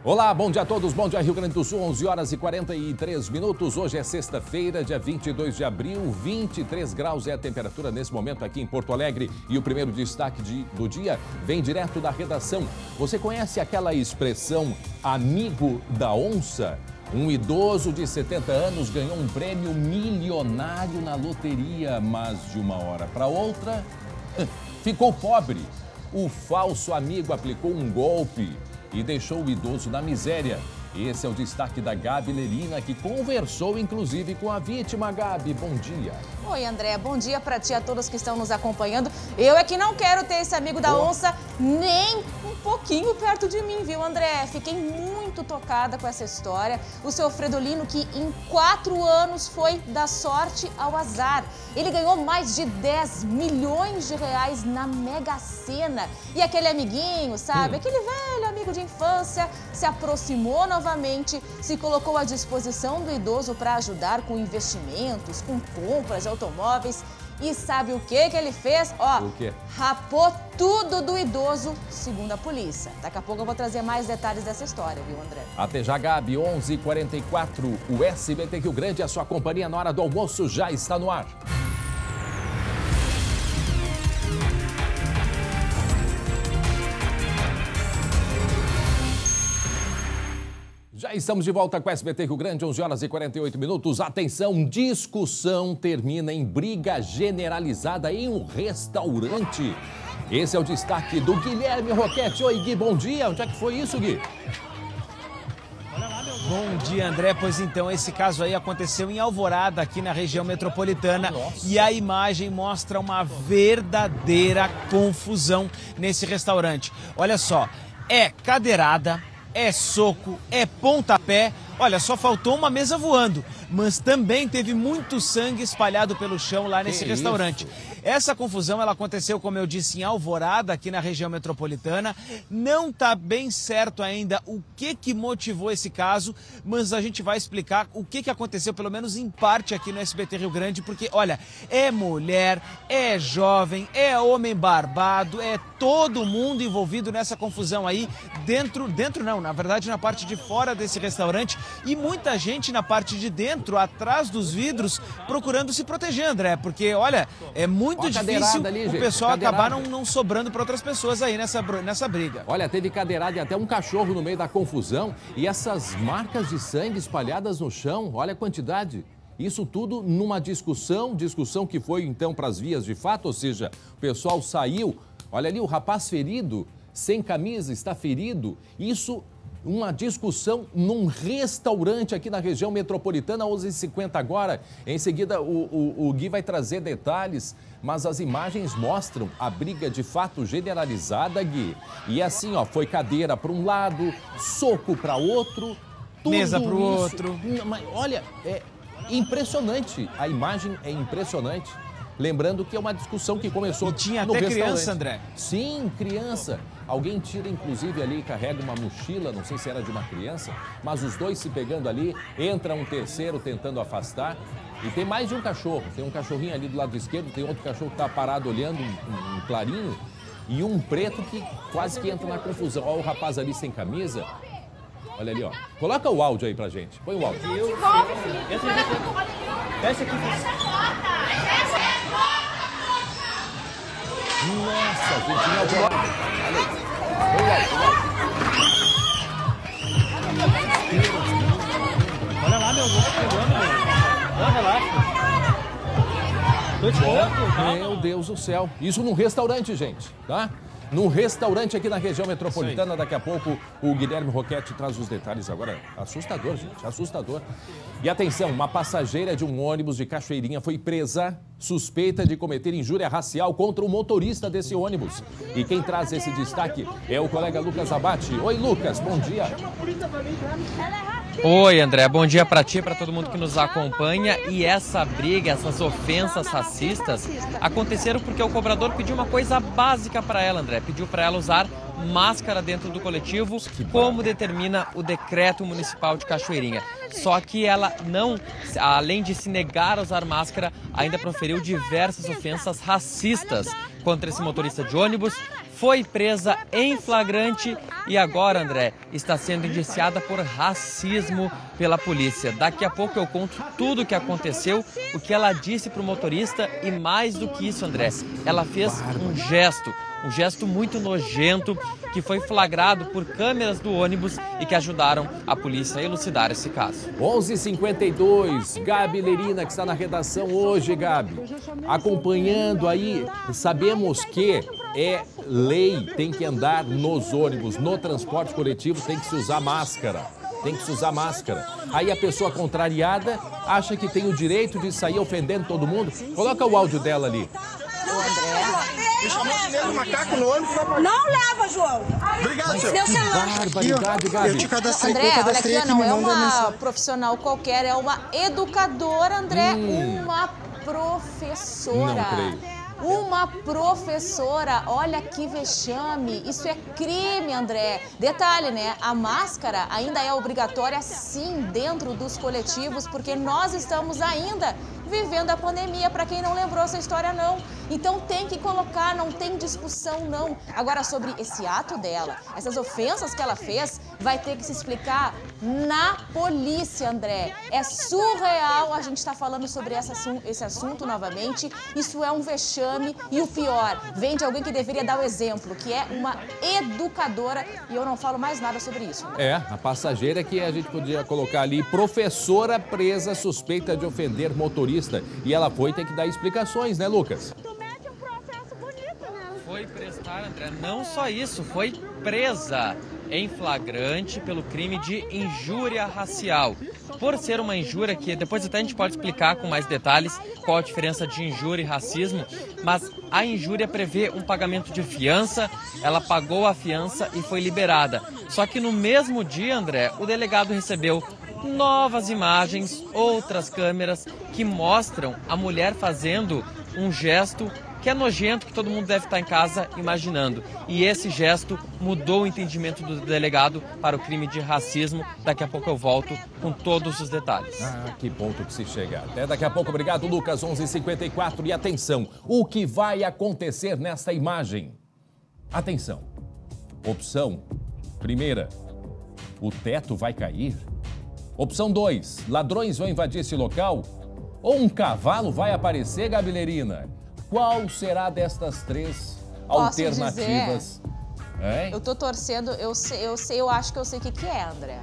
Olá, bom dia a todos, bom dia Rio Grande do Sul, 11 horas e 43 minutos. Hoje é sexta-feira, dia 22 de abril, 23 graus é a temperatura nesse momento aqui em Porto Alegre. E o primeiro destaque do dia vem direto da redação. Você conhece aquela expressão amigo da onça? Um idoso de 70 anos ganhou um prêmio milionário na loteria, mas de uma hora para outra ficou pobre. O falso amigo aplicou um golpe e deixou o idoso na miséria. Esse é o destaque da Gabi Lerina, que conversou inclusive com a vítima. Gabi, bom dia. Oi, André, bom dia para ti e a todos que estão nos acompanhando. Eu é que não quero ter esse amigo da onça nem um pouquinho perto de mim, viu, André? Fiquei muito tocada com essa história. O seu Fredolino, que em 4 anos foi da sorte ao azar. Ele ganhou mais de 10 milhões de reais na Mega Sena. E aquele amiguinho, sabe? Aquele velho amigo de infância se aproximou novamente, se colocou à disposição do idoso para ajudar com investimentos, com compras de automóveis. E sabe o que ele fez? Ó, o quê? Rapou tudo do idoso, segundo a polícia. Daqui a pouco eu vou trazer mais detalhes dessa história, viu, André? Até já, Gabi, 11h44. O SBT Rio Grande, a sua companhia na hora do almoço, já está no ar. Já estamos de volta com o SBT Rio Grande, 11 horas e 48 minutos. Atenção, discussão termina em briga generalizada em um restaurante. Esse é o destaque do Guilherme Roquete. Oi, Gui, bom dia. Onde é que foi isso, Gui? Bom dia, André. Pois então, esse caso aí aconteceu em Alvorada, aqui na região metropolitana. Nossa. E a imagem mostra uma verdadeira confusão nesse restaurante. Olha só, é cadeirada, é soco, é pontapé. Olha, só faltou uma mesa voando, mas também teve muito sangue espalhado pelo chão lá nesse restaurante. Essa confusão, ela aconteceu, como eu disse, em Alvorada, aqui na região metropolitana. Não está bem certo ainda o que motivou esse caso, mas a gente vai explicar o que aconteceu, pelo menos em parte, aqui no SBT Rio Grande, porque, olha, é mulher, é jovem, é homem barbado, é todo mundo envolvido nessa confusão aí, na verdade, na parte de fora desse restaurante, e muita gente na parte de dentro, atrás dos vidros, procurando se proteger, André, porque, olha, é muito difícil ali, o pessoal acabar não sobrando para outras pessoas aí nessa briga. Olha, teve cadeirada e até um cachorro no meio da confusão, e essas marcas de sangue espalhadas no chão, olha a quantidade. Isso tudo numa discussão que foi então para as vias de fato, ou seja, o pessoal saiu, olha ali o rapaz ferido, sem camisa, está ferido, isso uma discussão num restaurante aqui na região metropolitana, 11h50 agora. Em seguida, o Gui vai trazer detalhes, mas as imagens mostram a briga de fato generalizada, Gui. E assim, ó, foi cadeira para um lado, soco para outro, mesa para o outro. Mas, olha, é impressionante, a imagem é impressionante. Lembrando que é uma discussão que começou no tinha até criança, André. Sim, criança. Alguém tira, inclusive, ali e carrega uma mochila, não sei se era de uma criança, mas os dois se pegando ali, entra um terceiro tentando afastar. E tem mais de um cachorro. Tem um cachorrinho ali do lado esquerdo, tem outro cachorro que está parado olhando, um clarinho, e um preto que quase que entra na confusão. Olha o rapaz ali sem camisa. Olha ali, ó. Coloca o áudio aí pra gente. Põe o áudio. Desce aqui. Nossa, gente, não é Olha lá, meu Deus, pegando, meu. Não, relaxa. Tô te falando. Meu Deus do céu. Isso num restaurante, gente, tá? Num restaurante aqui na região metropolitana. Daqui a pouco o Guilherme Roquete traz os detalhes agora. Assustador, gente, assustador. E atenção, uma passageira de um ônibus de Cachoeirinha foi presa, suspeita de cometer injúria racial contra o motorista desse ônibus. E quem traz esse destaque é o colega Lucas Abate. Oi, Lucas, bom dia. Oi, André, bom dia para ti e para todo mundo que nos acompanha. E essa briga, essas ofensas racistas aconteceram porque o cobrador pediu uma coisa básica para ela, André. Pediu para ela usar máscara dentro do coletivo, como determina o decreto municipal de Cachoeirinha. Só que ela não, além de se negar a usar máscara, ainda proferiu diversas ofensas racistas. contra esse motorista de ônibus, foi presa em flagrante e agora, André, está sendo indiciada por racismo pela polícia. Daqui a pouco eu conto tudo o que aconteceu, o que ela disse para o motorista e mais do que isso, André, ela fez um gesto muito nojento que foi flagrado por câmeras do ônibus e que ajudaram a polícia a elucidar esse caso. 11h52, Gabi Lerina, que está na redação hoje, Gabi. Acompanhando aí, sabemos que é lei, tem que andar nos ônibus, no transporte coletivo tem que se usar máscara. Tem que se usar máscara. Aí a pessoa contrariada acha que tem o direito de sair ofendendo todo mundo. Coloca o áudio dela ali. Me chamou de negro macaco no ônibus. Não leva, João. Obrigado, senhor. Que barbaridade, Gabi. Eu te cadastrei, André, olha aqui, aqui, não é uma profissional qualquer, é uma educadora, André, uma professora. Não creio. Uma professora, olha que vexame, isso é crime, André. Detalhe, né, a máscara ainda é obrigatória sim dentro dos coletivos, porque nós estamos ainda vivendo a pandemia, para quem não lembrou essa história não. Então tem que colocar, não tem discussão não. Agora sobre esse ato dela, essas ofensas que ela fez, vai ter que se explicar na polícia, André. É surreal a gente estar falando sobre esse assunto novamente, isso é um vexame e o pior, vem de alguém que deveria dar o exemplo, que é uma educadora e eu não falo mais nada sobre isso. É, a passageira que a gente podia colocar ali, professora presa suspeita de ofender motorista. E ela foi ter que dar explicações, né, Lucas? Foi prestar, André, não só isso, foi presa em flagrante pelo crime de injúria racial. Por ser uma injúria que depois até a gente pode explicar com mais detalhes qual a diferença de injúria e racismo, mas a injúria prevê um pagamento de fiança, ela pagou a fiança e foi liberada. Só que no mesmo dia, André, o delegado recebeu novas imagens, outras câmeras que mostram a mulher fazendo um gesto que é nojento, que todo mundo deve estar em casa imaginando. E esse gesto mudou o entendimento do delegado para o crime de racismo. Daqui a pouco eu volto com todos os detalhes. Ah, que ponto que se chega. Até daqui a pouco. Obrigado, Lucas. 11h54. E atenção, o que vai acontecer nesta imagem? Atenção. Opção primeira, o teto vai cair. Opção 2, ladrões vão invadir esse local? Ou um cavalo vai aparecer, Gabi Lerina? Qual será destas três alternativas? Eu tô torcendo, eu acho que eu sei o que é, André.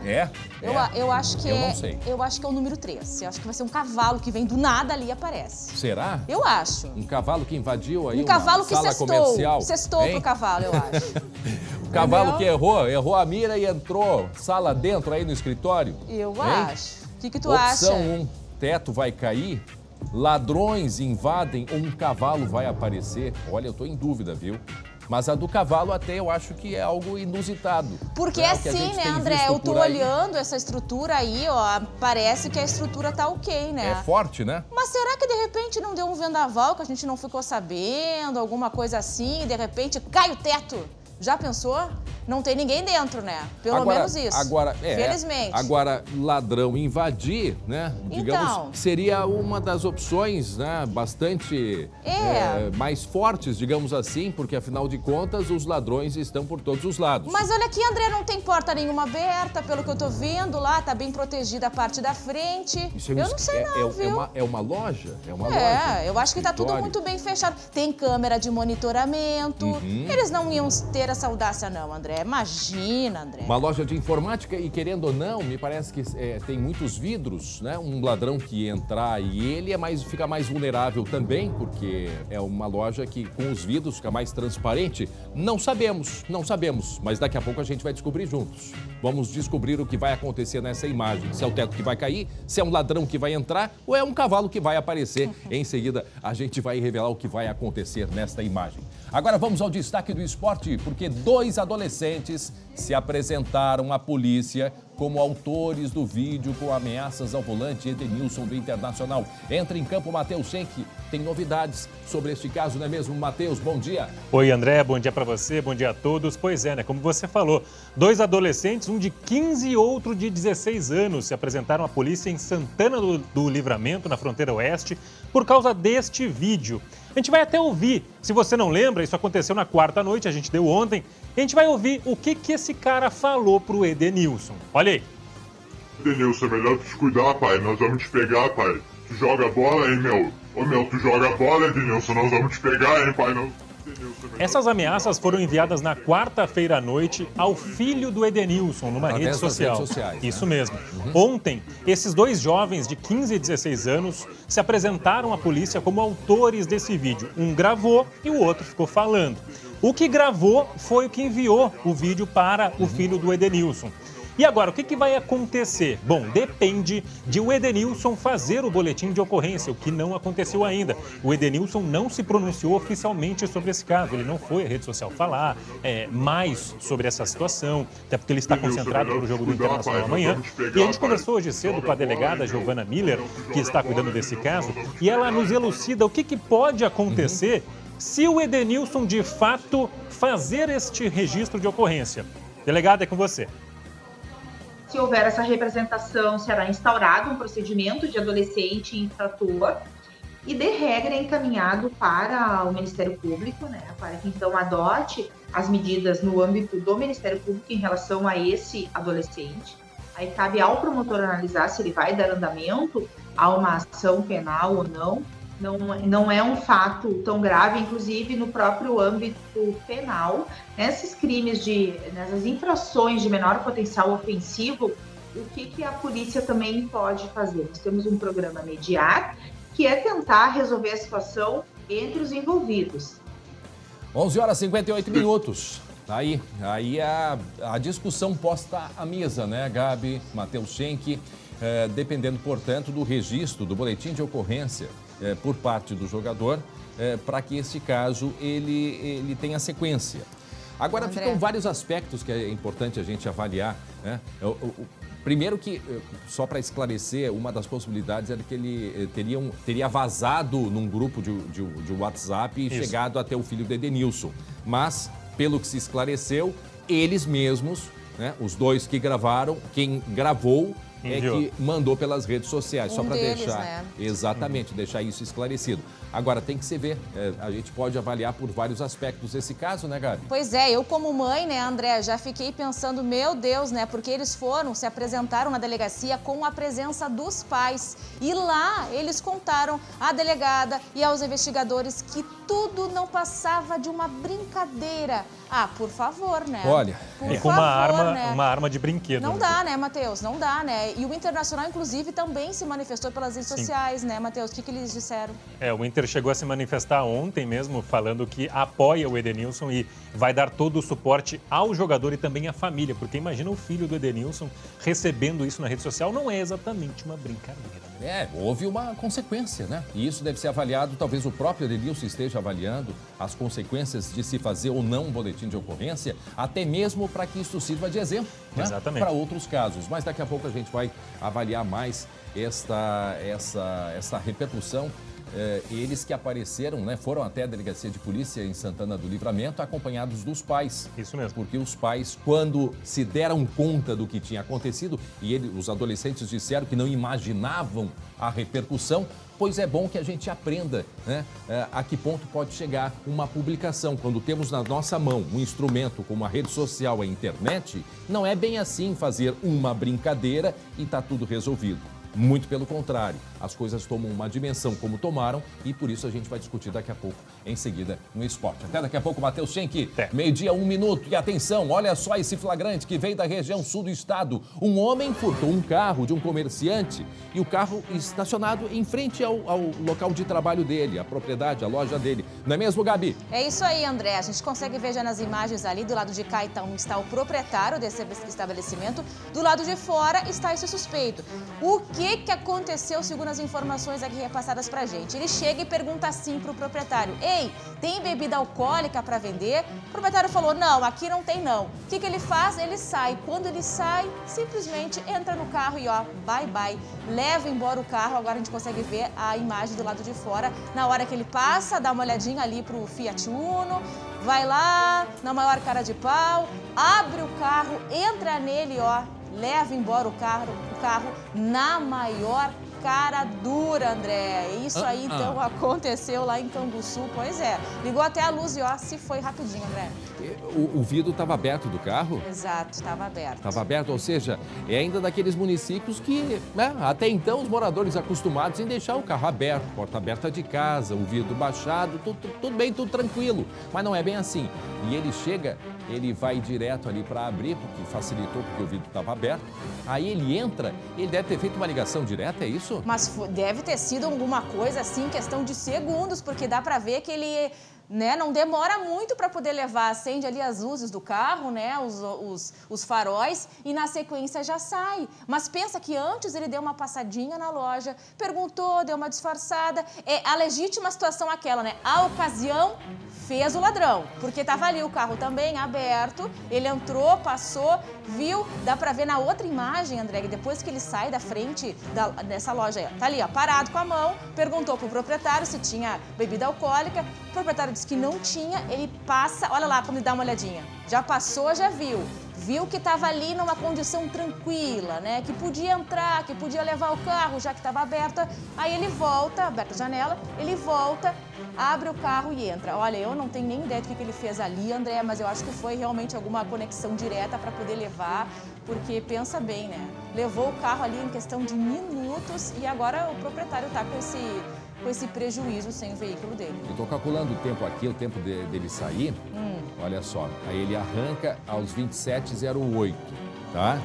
Eu acho que não sei. Eu acho que é o número 3. Eu acho que vai ser um cavalo que vem do nada ali e aparece. Será? Eu acho. Um cavalo que invadiu aí um cavalo uma sala comercial? Sextou pro cavalo, eu acho. O cavalo que errou a mira e entrou sala dentro aí no escritório? Eu acho. O que tu acha? Opção 1, teto vai cair? Ladrões invadem ou um cavalo vai aparecer? Olha, eu tô em dúvida, viu? Mas a do cavalo até eu acho que é algo inusitado. Porque assim, né, André? Eu tô olhando essa estrutura aí, ó, parece que a estrutura tá ok, né? É forte, né? Mas será que de repente não deu um vendaval que a gente não ficou sabendo, alguma coisa assim, e de repente cai o teto? Já pensou? Não tem ninguém dentro, né? Pelo menos isso. Felizmente. Agora, ladrão invadir, né? Digamos, seria uma das opções, né? Bastante mais fortes, digamos assim, porque afinal de contas os ladrões estão por todos os lados. Mas olha aqui, André, não tem porta nenhuma aberta, pelo que eu tô vendo lá, tá bem protegida a parte da frente. Isso eu não sei não, viu? É uma loja? É uma loja. Eu acho que tá tudo muito bem fechado. Tem câmera de monitoramento. Eles não iam ter essa audácia não, André. Imagina, André. Uma loja de informática e, querendo ou não, me parece que tem muitos vidros, né? Um ladrão que entrar e ele fica mais vulnerável também, porque é uma loja que com os vidros fica mais transparente. Não sabemos, mas daqui a pouco a gente vai descobrir juntos. Vamos descobrir o que vai acontecer nessa imagem. Se é o teto que vai cair, se é um ladrão que vai entrar ou é um cavalo que vai aparecer. Em seguida, a gente vai revelar o que vai acontecer nesta imagem. Agora vamos ao destaque do esporte, porque 2 adolescentes se apresentaram à polícia como autores do vídeo com ameaças ao volante Edenilson do Internacional. Entra em campo Matheus Schenck tem novidades sobre este caso, não é mesmo, Matheus? Bom dia. Oi, André, bom dia para você, bom dia a todos. Pois é, né, como você falou, 2 adolescentes, um de 15 e outro de 16 anos, se apresentaram à polícia em Santana do Livramento, na fronteira oeste, por causa deste vídeo. A gente vai até ouvir, se você não lembra, isso aconteceu na quarta noite, a gente deu ontem, a gente vai ouvir o que esse cara falou pro Edenilson. Olha aí. Edenilson, é melhor tu te cuidar, pai, nós vamos te pegar, pai. Tu joga a bola, hein, meu? Ô, meu, tu joga a bola, Edenilson, nós vamos te pegar, hein, pai? Não... Essas ameaças foram enviadas na quarta-feira à noite ao filho do Edenilson, numa rede social. Isso mesmo. Ontem, esses 2 jovens de 15 e 16 anos se apresentaram à polícia como autores desse vídeo. Um gravou e o outro ficou falando. O que gravou foi o que enviou o vídeo para o filho do Edenilson. E agora, o que vai acontecer? Bom, depende de o Edenilson fazer o boletim de ocorrência, o que não aconteceu ainda. O Edenilson não se pronunciou oficialmente sobre esse caso, ele não foi à rede social falar mais sobre essa situação, até porque ele está concentrado para o jogo do Internacional amanhã. E a gente conversou hoje cedo com a delegada Giovana Miller, que está cuidando desse caso, e ela nos elucida o que pode acontecer se o Edenilson, de fato, fazer este registro de ocorrência. Delegada, é com você. Se houver essa representação, será instaurado um procedimento de adolescente infrator e, de regra, é encaminhado para o Ministério Público, né, para que, então, adote as medidas no âmbito do Ministério Público em relação a esse adolescente. Aí cabe ao promotor analisar se ele vai dar andamento a uma ação penal ou não. Não é um fato tão grave, inclusive no próprio âmbito penal. Nesses crimes, nessas infrações de menor potencial ofensivo, o que a polícia também pode fazer? Nós temos um programa Mediar, que é tentar resolver a situação entre os envolvidos. 11 horas e 58 minutos. Aí a discussão posta à mesa, né, Gabi, Matheus Schenck, dependendo, portanto, do registro do boletim de ocorrência por parte do jogador, para que esse caso ele tenha sequência. Agora, André, ficam vários aspectos que é importante a gente avaliar, né? Primeiro que, só para esclarecer, uma das possibilidades era que ele teria vazado num grupo de WhatsApp e chegado até o filho do Edenilson. Mas, pelo que se esclareceu, eles mesmos, né, os 2 que gravaram, quem gravou que mandou pelas redes sociais, só para deixar, né? Exatamente, deixar isso esclarecido. Agora, tem que se ver, a gente pode avaliar por vários aspectos esse caso, né, Gabi? Pois é, eu como mãe, né, André, já fiquei pensando, meu Deus, né, porque eles se apresentaram na delegacia com a presença dos pais. E lá eles contaram à delegada e aos investigadores que tudo não passava de uma brincadeira. Ah, por favor, né? Olha, e com uma arma de brinquedo. Não dá, né, Matheus? Não dá, né? E o Internacional, inclusive, também se manifestou pelas redes sociais, né, Matheus? O que eles disseram? O Inter chegou a se manifestar ontem mesmo, falando que apoia o Edenilson e vai dar todo o suporte ao jogador e também à família, porque imagina o filho do Edenilson recebendo isso na rede social, não é exatamente uma brincadeira. Houve uma consequência, né? E isso deve ser avaliado, talvez o próprio Edenilson esteja avaliando as consequências de se fazer ou não um boletim de ocorrência, até mesmo para que isso sirva de exemplo, né? Exatamente. Para outros casos. Mas daqui a pouco a gente vai avaliar mais essa repercussão. Eles que apareceram, né, foram até a delegacia de polícia em Santana do Livramento, acompanhados dos pais. Isso mesmo. Porque os pais, quando se deram conta do que tinha acontecido, e os adolescentes disseram que não imaginavam a repercussão, pois é bom que a gente aprenda, né, a que ponto pode chegar uma publicação. Quando temos na nossa mão um instrumento como a rede social, a internet, não é bem assim fazer uma brincadeira e está tudo resolvido. Muito pelo contrário, as coisas tomam uma dimensão como tomaram e por isso a gente vai discutir daqui a pouco, em seguida, no esporte. Até daqui a pouco, Matheus Schenck, meio-dia, 1 minuto. E atenção, olha só esse flagrante que veio da região sul do estado. Um homem furtou um carro de um comerciante e o carro estacionado em frente ao local de trabalho dele, a propriedade, a loja dele, Não é mesmo, Gabi? É isso aí, André. A gente consegue ver já nas imagens ali, do lado de cá então está o proprietário desse estabelecimento, do lado de fora está esse suspeito. O que aconteceu, segundo as informações aqui repassadas pra gente? Ele chega e pergunta assim pro proprietário: ei, tem bebida alcoólica para vender? O proprietário falou: não, aqui não tem não. O que ele faz? Ele sai. Quando ele sai, simplesmente entra no carro e ó, bye bye, leva embora o carro. Agora a gente consegue ver a imagem do lado de fora. Na hora que ele passa, dá uma olhadinha ali pro Fiat Uno, vai lá, na maior cara de pau, abre o carro, entra nele, ó, leva embora o carro na maior cara dura, André. Isso aí, então, aconteceu lá em Canguçu. Pois é, ligou até a luz e, ó, se foi rapidinho, André. O vidro estava aberto do carro? Exato, estava aberto. Estava aberto, ou seja, é ainda daqueles municípios que, né, até então, os moradores acostumados em deixar o carro aberto, porta aberta de casa, o vidro baixado, tudo bem, tudo tranquilo. Mas não é bem assim. E ele chega, ele vai direto ali para abrir, porque facilitou, porque o vidro estava aberto. Aí ele entra, ele deve ter feito uma ligação direta, é isso? Mas deve ter sido alguma coisa assim, questão de segundos, porque dá para ver que ele, né, não demora muito para poder levar, acende ali as luzes do carro, né, os faróis, e na sequência já sai. Mas pensa que antes ele deu uma passadinha na loja, perguntou, deu uma disfarçada. É a legítima situação aquela, né? A ocasião fez o ladrão, porque estava ali o carro também aberto, ele entrou, passou, viu, dá para ver na outra imagem, André, depois que ele sai da frente dessa loja aí, tá ali, ó, parado com a mão, perguntou pro proprietário se tinha bebida alcoólica, o proprietário disse que não tinha, ele passa, olha lá como ele dá uma olhadinha, já passou, já viu que estava ali numa condição tranquila, né, que podia entrar, que podia levar o carro, já que estava aberta, aí ele volta, aberta a janela, ele volta, abre o carro e entra. Olha, eu não tenho nem ideia do que ele fez ali, André, mas eu acho que foi realmente alguma conexão direta para poder levar, porque pensa bem, né, levou o carro ali em questão de minutos e agora o proprietário está com esse prejuízo sem o veículo dele. Eu estou calculando o tempo aqui, o tempo dele sair. Olha só, aí ele arranca aos 27h08, tá?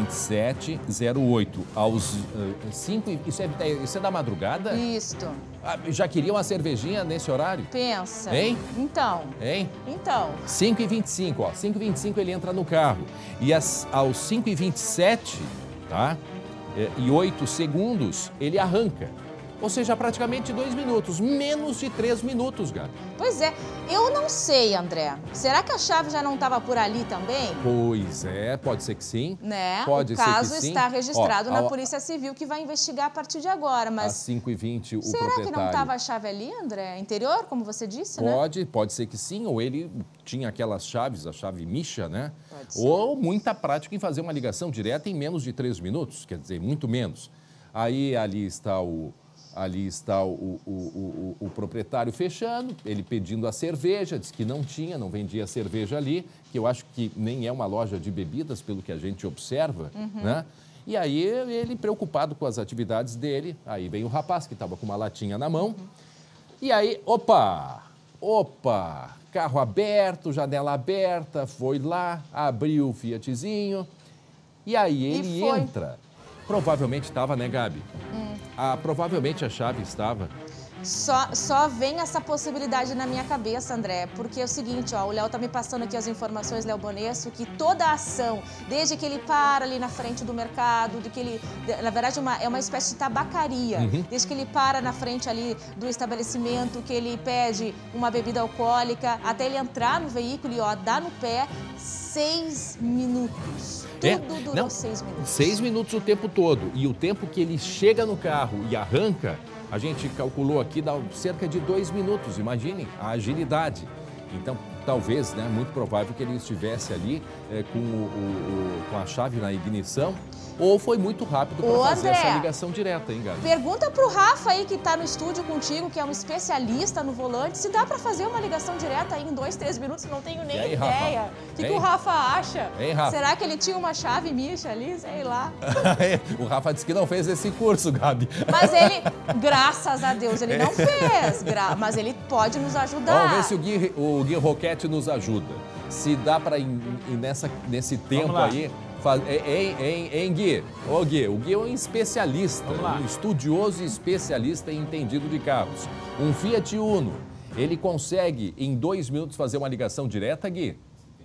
27h08, aos 5, isso é da madrugada? Isso. Já queria uma cervejinha nesse horário? Pensa. Hein? Então. Hein? Então. 5h25, ó, 5h25 ele entra no carro. E aos 5h27, tá? E 8 segundos, ele arranca. Ou seja, praticamente 2 minutos, menos de 3 minutos, Gabi. Pois é, eu não sei, André. Será que a chave já não estava por ali também? Pois é, pode ser que sim. Né? Pode ser que sim. O caso está registrado na Polícia Civil, que vai investigar a partir de agora, mas... Às 5h20, o será proprietário... que não estava a chave ali, André? Interior, como você disse, né? Pode ser que sim, ou ele tinha aquelas chaves, a chave micha, né? Pode ser. Ou muita prática em fazer uma ligação direta em menos de 3 minutos, quer dizer, muito menos. Aí ali está o proprietário fechando, ele pedindo a cerveja, disse que não vendia cerveja ali, que eu acho que nem é uma loja de bebidas, pelo que a gente observa, né? E aí ele preocupado com as atividades dele, aí vem o rapaz que estava com uma latinha na mão, e aí, opa, carro aberto, janela aberta, foi lá, abriu o Fiatzinho, e aí ele entra. Provavelmente estava, né, Gabi? Provavelmente a chave estava. Só vem essa possibilidade na minha cabeça, André, porque é o seguinte, ó, o Léo tá me passando aqui as informações, Léo Bonesso, que toda a ação, desde que ele para ali na frente do mercado, de que ele, na verdade, é uma espécie de tabacaria, desde que ele para na frente ali do estabelecimento, que ele pede uma bebida alcoólica, até ele entrar no veículo e, ó, dar no pé, 6 minutos. Tudo durou 6 minutos. 6 minutos o tempo todo. E o tempo que ele chega no carro e arranca, a gente calculou aqui, dá cerca de 2 minutos. Imaginem a agilidade. Então, talvez, né, muito provável que ele estivesse ali com a chave na ignição, ou foi muito rápido para fazer essa ligação direta, hein, Gabi? Pergunta pro Rafa aí, que tá no estúdio contigo, que é um especialista no volante, se dá para fazer uma ligação direta aí em 2, 3 minutos, não tenho nem aí, ideia. O que o Rafa acha? Hein, Rafa? Será que ele tinha uma chave micha ali? Sei lá. O Rafa disse que não fez esse curso, Gabi. Mas ele, graças a Deus, ele não fez. Mas ele pode nos ajudar. Vamos ver se o Gui Roquete nos ajuda. Se dá para ir nesse tempo aí... Hein, Gui? Ô, Gui, o Gui é um especialista, um estudioso e especialista em entendido de carros. Um Fiat Uno, Ele consegue, em 2 minutos, fazer uma ligação direta, Gui?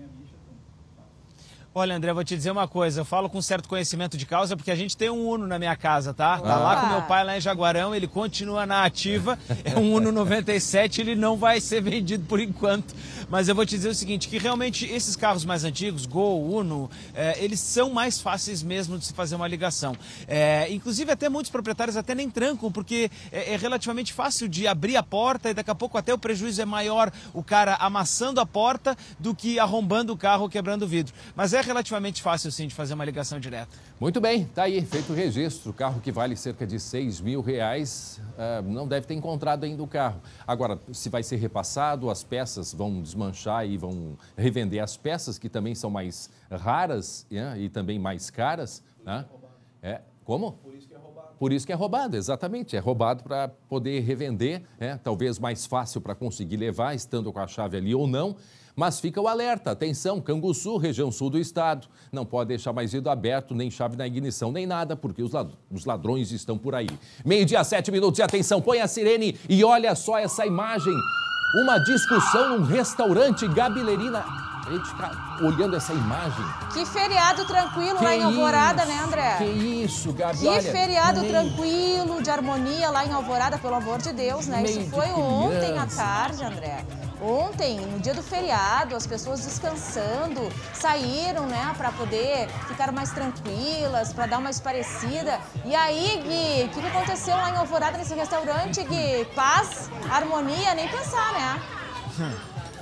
Olha, André, vou te dizer uma coisa, eu falo com certo conhecimento de causa, porque a gente tem um Uno na minha casa, tá? Tá lá com meu pai, lá em Jaguarão, ele continua na ativa, é um Uno 97, ele não vai ser vendido por enquanto. Mas eu vou te dizer o seguinte, que realmente esses carros mais antigos, Gol, Uno, eles são mais fáceis mesmo de se fazer uma ligação. Inclusive até muitos proprietários até nem trancam, porque é relativamente fácil de abrir a porta e daqui a pouco até o prejuízo é maior o cara amassando a porta do que arrombando o carro ou quebrando o vidro. Mas é relativamente fácil, sim, de fazer uma ligação direta. Muito bem, tá aí, feito o registro. O carro que vale cerca de R$6.000, não deve ter encontrado ainda o carro. Agora, se vai ser repassado, as peças vão desmanchar e vão revender as peças, que também são mais raras, né, e também mais caras. Né? Como? Por isso que é roubado. Por isso que é roubado, exatamente. É roubado para poder revender, talvez mais fácil para conseguir levar, estando com a chave ali ou não. Mas fica o alerta, atenção, Canguçu, região sul do estado, não pode deixar mais vidro aberto, nem chave na ignição, nem nada, porque os ladrões estão por aí. 12h, 7 minutos, e atenção, põe a sirene e olha só essa imagem, uma discussão num restaurante, Gabilerina. A gente fica olhando essa imagem. Que feriado tranquilo lá em Alvorada, né, André? Que isso, Gabi, Que feriado tranquilo, de harmonia lá em Alvorada, pelo amor de Deus, né? Isso foi ontem à tarde, André. Ontem, no dia do feriado, as pessoas descansando, saíram, né, para poder ficar mais tranquilas, para dar uma esparecida. E aí, Gui, o que aconteceu lá em Alvorada, nesse restaurante, Gui? Paz, harmonia, nem pensar, né?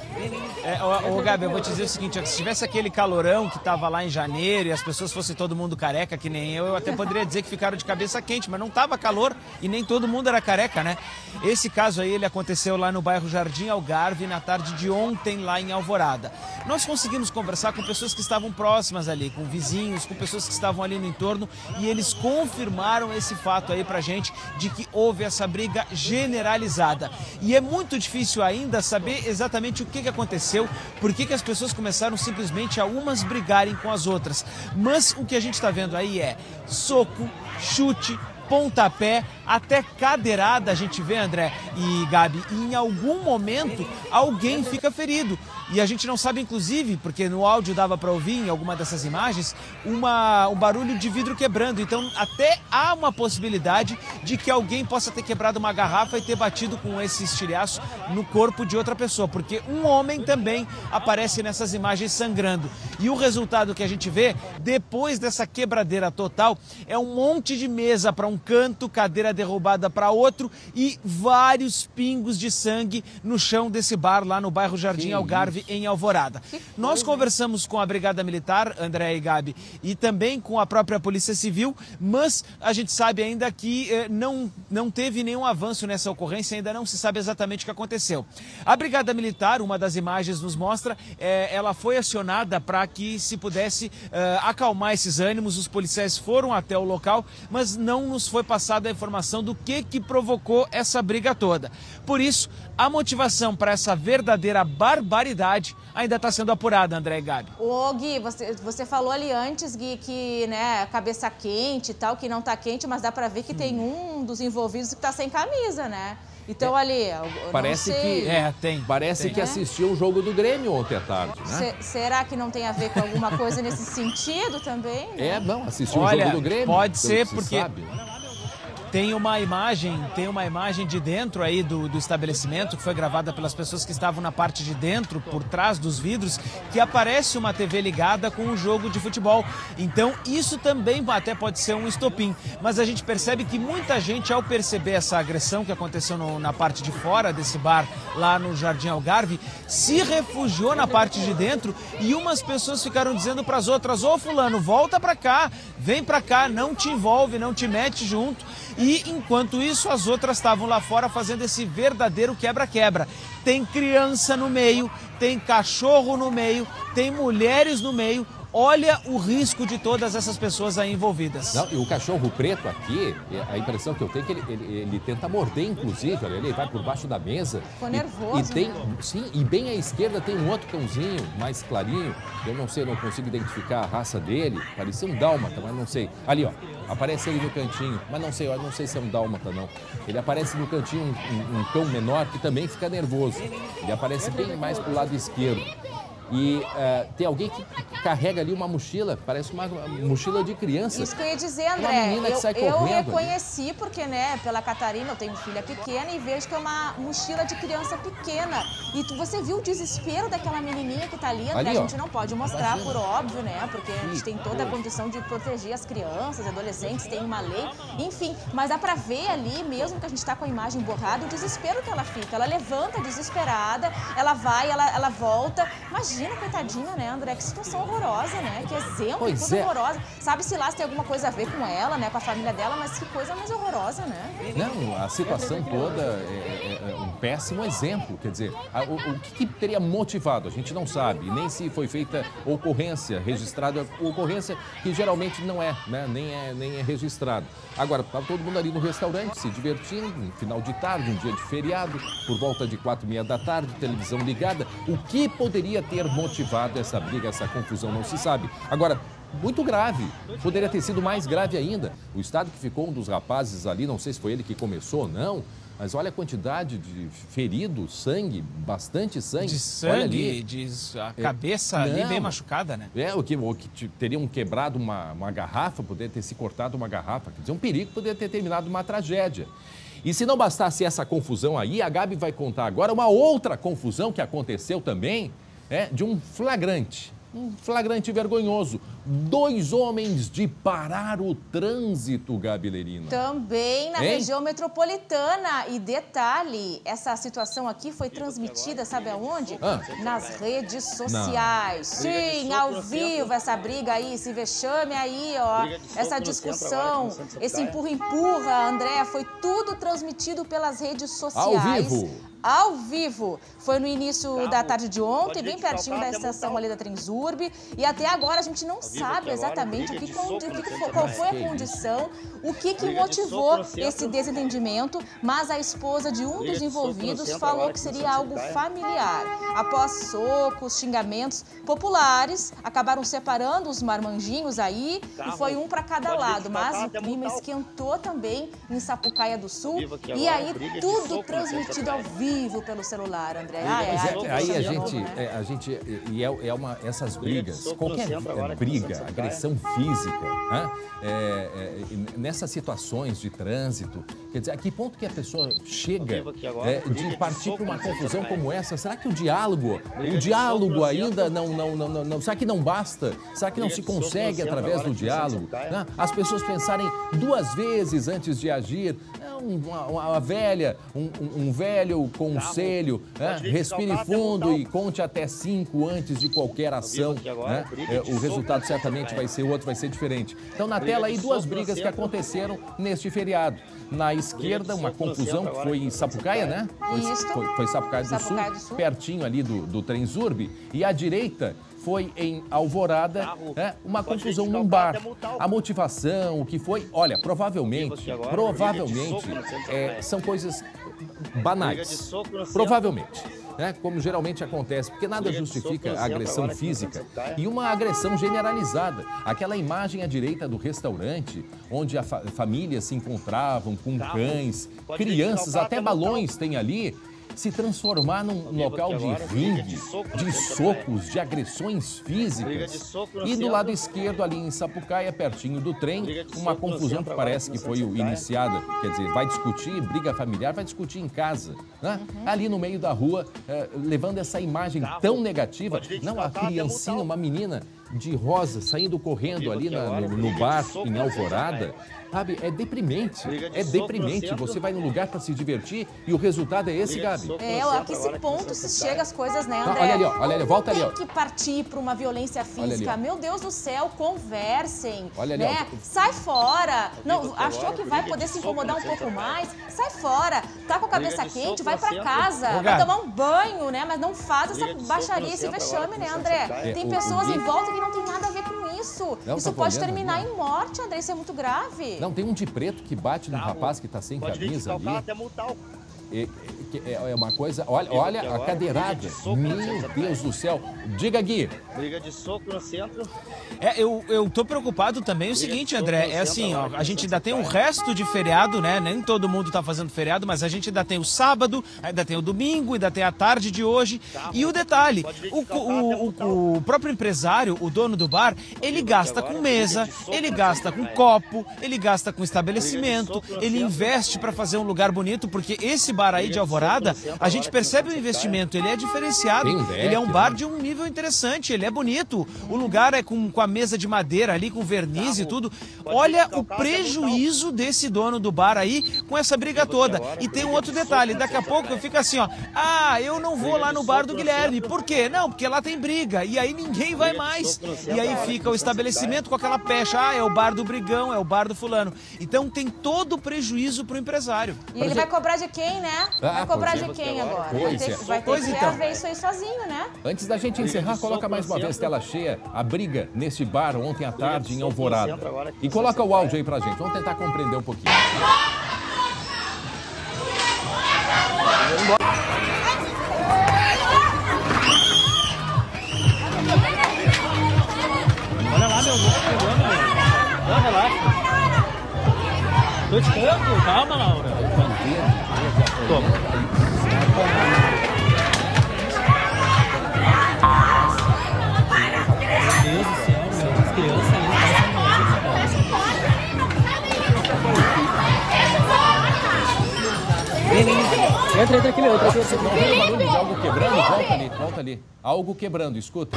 Gabi, eu vou te dizer o seguinte, se tivesse aquele calorão que estava lá em janeiro e as pessoas fossem todo mundo careca, que nem eu até poderia dizer que ficaram de cabeça quente, mas não estava calor e nem todo mundo era careca, né? Esse caso aí, ele aconteceu lá no bairro Jardim Algarve, na tarde de ontem, lá em Alvorada. Nós conseguimos conversar com pessoas que estavam próximas ali, com vizinhos, com pessoas que estavam ali no entorno, e eles confirmaram esse fato aí pra gente, de que houve essa briga generalizada. E é muito difícil ainda saber exatamente o que aconteceu, por que as pessoas começaram simplesmente a umas brigarem com as outras. Mas o que a gente está vendo aí é soco, chute, pontapé, até cadeirada a gente vê, André e Gabi, e em algum momento alguém fica ferido. E a gente não sabe, inclusive, porque no áudio dava para ouvir em alguma dessas imagens, um barulho de vidro quebrando. Então até há uma possibilidade de que alguém possa ter quebrado uma garrafa e ter batido com esse estilhaço no corpo de outra pessoa, porque um homem também aparece nessas imagens sangrando. E o resultado que a gente vê, depois dessa quebradeira total, é um monte de mesa para um canto, cadeira derrubada para outro e vários pingos de sangue no chão desse bar lá no bairro Jardim Algarve, em Alvorada. Nós conversamos com a Brigada Militar, André e Gabi, e também com a própria Polícia Civil, mas a gente sabe ainda que não teve nenhum avanço nessa ocorrência, ainda não se sabe exatamente o que aconteceu. A Brigada Militar, uma das imagens nos mostra, ela foi acionada para que se pudesse acalmar esses ânimos. Os policiais foram até o local, mas não nos foi passada a informação do que provocou essa briga toda. Por isso, a motivação para essa verdadeira barbaridade ainda está sendo apurada, André e Gabi. Ô, Gui, você falou ali antes, Gui, que, né, cabeça quente e tal, que não tá quente, mas dá para ver que tem um dos envolvidos que tá sem camisa, né? Então ali, parece que assistiu o jogo do Grêmio ontem à tarde, né? Será que não tem a ver com alguma coisa nesse sentido também? Né? Assistiu o jogo do Grêmio. Pode ser, porque tem uma imagem de dentro aí do estabelecimento, que foi gravada pelas pessoas que estavam na parte de dentro, por trás dos vidros, que aparece uma TV ligada com um jogo de futebol. Então isso também até pode ser um estopim. Mas a gente percebe que muita gente, ao perceber essa agressão que aconteceu na parte de fora desse bar, lá no Jardim Algarve, se refugiou na parte de dentro, e umas pessoas ficaram dizendo para as outras: ô fulano, volta para cá, vem para cá, não te envolve, não te mete junto. E enquanto isso, as outras estavam lá fora fazendo esse verdadeiro quebra-quebra. Tem criança no meio, tem cachorro no meio, tem mulheres no meio. olha o risco de todas essas pessoas aí envolvidas. Não, e o cachorro preto aqui, a impressão que eu tenho é que ele tenta morder, inclusive, olha, ele vai por baixo da mesa. Ficou nervoso, e tem, né? sim, e bem à esquerda tem um outro cãozinho, mais clarinho. Eu não sei, não consigo identificar a raça dele. Parecia um dálmata, mas não sei. Ali, ó, aparece ele no cantinho, mas não sei, eu não sei se é um dálmata, não. Ele aparece no cantinho um cão menor que também fica nervoso. Ele aparece bem mais pro lado esquerdo. E tem alguém que carrega ali uma mochila, parece uma mochila de criança. Isso que eu ia dizer, André. Uma menina que sai eu correndo reconheci, porque, né, pela Catarina, eu tenho filha pequena e vejo que é uma mochila de criança pequena. E você viu o desespero daquela menininha que tá ali, André? Ali, a gente não pode mostrar, imagina. por óbvio, né? Porque a gente tem toda a condição de proteger as crianças, adolescentes, tem uma lei, enfim. Mas dá pra ver ali, mesmo que a gente tá com a imagem borrada, o desespero que ela fica. Ela levanta desesperada, ela vai, ela volta. Imagina, coitadinha, né, André? Que situação horrorosa, né? Que exemplo, que coisa horrorosa. Sabe-se lá se tem alguma coisa a ver com ela, né? Com a família dela, mas que coisa mais horrorosa, né? Não, a situação toda é um péssimo exemplo. Quer dizer, o que teria motivado? A gente não sabe. Nem se foi feita ocorrência, registrada ocorrência, que geralmente não é, né? Nem é registrado. Agora, estava todo mundo ali no restaurante, se divertindo, um final de tarde, um dia de feriado, por volta de 4h30 da tarde, televisão ligada. O que poderia ter motivado essa briga, essa confusão, não se sabe. Agora, muito grave, poderia ter sido mais grave ainda. O estado que ficou um dos rapazes ali, não sei se foi ele que começou ou não, mas olha a quantidade de feridos, sangue, bastante sangue. De sangue, a cabeça ali bem machucada, né? O que teriam quebrado uma garrafa, poderia ter se cortado uma garrafa. Quer dizer, um perigo, poderia ter terminado uma tragédia. E se não bastasse essa confusão aí, a Gabi vai contar agora uma outra confusão que aconteceu também, de um flagrante vergonhoso. 2 homens de parar o trânsito, Gabi Lerina. Também na região metropolitana. E detalhe, essa situação aqui foi transmitida, sabe aonde? Nas redes sociais. Sim, ao vivo, essa briga aí, esse vexame aí, ó. Essa discussão, esse empurra-empurra, André, foi tudo transmitido pelas redes sociais. Ao vivo. Foi no início da tarde de ontem, bem pertinho da estação ali da Transurb. E até agora a gente não sabe exatamente qual foi a condição, o que motivou esse desentendimento, mas a esposa de um dos envolvidos falou que seria algo familiar. Após socos, xingamentos populares, acabaram separando os marmanjinhos aí e foi um para cada lado. Mas o clima esquentou também em Sapucaia do Sul. E aí tudo transmitido ao vivo pelo celular, André. Aí a gente essas brigas, qualquer briga, agressão física, nessas situações de trânsito, quer dizer, a que ponto que a pessoa chega de partir para uma confusão como essa? Será que o diálogo ainda não, será que não basta? Será que não se consegue através do diálogo? As pessoas pensarem 2 vezes antes de agir. Uma velha, um velho conselho, respire fundo e conte até 5 antes de qualquer ação. O resultado certamente vai ser outro, vai ser diferente. Então, na tela aí, 2 brigas que aconteceram neste feriado. Na esquerda, uma confusão que foi em Sapucaia, né? Foi Sapucaia do Sul, pertinho ali do Transurb. E à direita foi em Alvorada, uma confusão num bar. A motivação, o que foi, olha, provavelmente são coisas banais. Provavelmente. Como geralmente acontece, porque nada justifica a agressão física e uma agressão generalizada. Aquela imagem à direita do restaurante, onde a família se encontravam com cães, crianças, até balões tem ali, se transformar num local de ringue, de socos, de agressões físicas. E do lado esquerdo, ali em Sapucaia, pertinho do trem, uma confusão que parece que foi iniciada. Quer dizer, vai discutir, briga familiar, vai discutir em casa, né? Ali no meio da rua, levando essa imagem tão negativa. Não, a criancinha, uma menina de rosa, saindo correndo ali no bar em Alvorada. Sabe, é deprimente. Você vai num lugar para se divertir e o resultado é esse, Gabi. A que esse ponto se chega as coisas, né, André? Olha ali, volta ali, ó. Tem que partir para uma violência física. Meu Deus do céu, conversem. Olha ali, né? Sai fora. Não, achou que vai poder se incomodar um pouco mais? Sai fora. Tá com a cabeça quente, vai para casa. Vai tomar um banho, né? Mas não faz essa baixaria, esse vexame, né, André? Tem pessoas em volta que não tem nada a ver com isso. Não, Isso pode terminar em morte, André, isso é muito grave. Não, tem um de preto que bate no rapaz que tá sem camisa ali. Até multar o... É uma coisa... Olha a cadeirada. Meu Deus do céu. Diga, Gui. Briga de soco no centro. Eu tô preocupado também o seguinte, André, é assim, ó, a gente ainda tem o resto de feriado, né? Nem todo mundo tá fazendo feriado, mas a gente ainda tem o sábado, ainda tem o domingo, ainda tem a tarde de hoje. E o detalhe, o próprio empresário, o dono do bar, ele gasta com mesa, ele gasta com copo, ele gasta com estabelecimento, ele investe para fazer um lugar bonito, porque esse bar aí de Alvorada, a gente percebe o investimento, ele é diferenciado, ele é um bar de um nível interessante, ele é bonito, o lugar é com a mesa de madeira ali, com verniz e tudo. Olha o prejuízo desse dono do bar aí com essa briga toda. E tem um outro detalhe, daqui a pouco eu fico assim, ó, eu não vou lá no bar do Guilherme, por quê? Não, porque lá tem briga, e aí ninguém vai mais. E aí fica o estabelecimento com aquela pecha, é o bar do brigão, é o bar do fulano. Então tem todo o prejuízo pro empresário. E ele vai cobrar de quem, né? Vai cobrar de quem agora? Vai ter que ver isso aí sozinho, né? Antes da gente encerrar, coloca mais uma vez tela cheia, a briga nesse bar ontem à tarde em Alvorada. E coloca o áudio aí pra gente, vamos tentar compreender um pouquinho. Olha lá, meu louco pegando, meu. Não, relaxa. Tô te dando, calma, Laura. Toma. Meu Deus do céu, meu. As crianças ali Entra aqui, meu. Entra aqui. Não tem barulho de algo quebrando? Volta ali. Algo quebrando, escuta.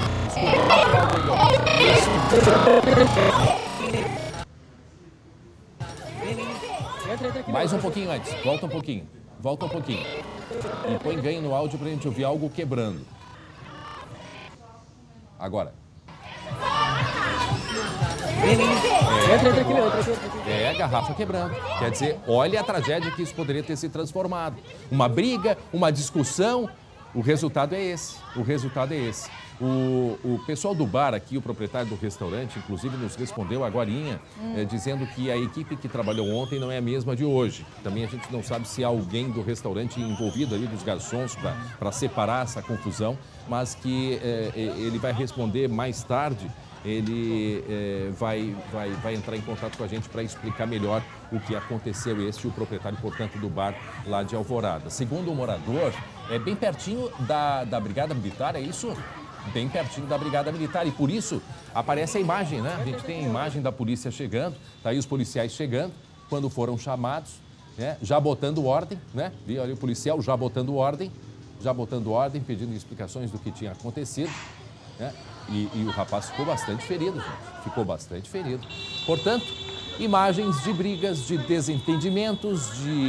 Mais um pouquinho antes, volta um pouquinho. E põe ganho no áudio pra gente ouvir algo quebrando. Agora. Entra aqui, meu. É, a garrafa quebrando. Quer dizer, olha a tragédia que isso poderia ter se transformado. Uma briga, uma discussão, o resultado é esse. O pessoal do bar aqui, o proprietário do restaurante, inclusive nos respondeu agorinha, dizendo que a equipe que trabalhou ontem não é a mesma de hoje. Também a gente não sabe se há alguém do restaurante envolvido ali, dos garçons, para separar essa confusão, mas que ele vai responder mais tarde. Ele vai entrar em contato com a gente para explicar melhor o que aconteceu. O proprietário, portanto, do bar lá de Alvorada. Segundo o morador, é bem pertinho da Brigada Militar, é isso? Bem pertinho da Brigada Militar. E por isso aparece a imagem, né? A gente tem a imagem da polícia chegando, tá aí os policiais chegando, quando foram chamados, né? Já botando ordem, né? Viu ali o policial já botando ordem, pedindo explicações do que tinha acontecido, né? E o rapaz ficou bastante ferido, gente. Portanto, imagens de brigas, de desentendimentos,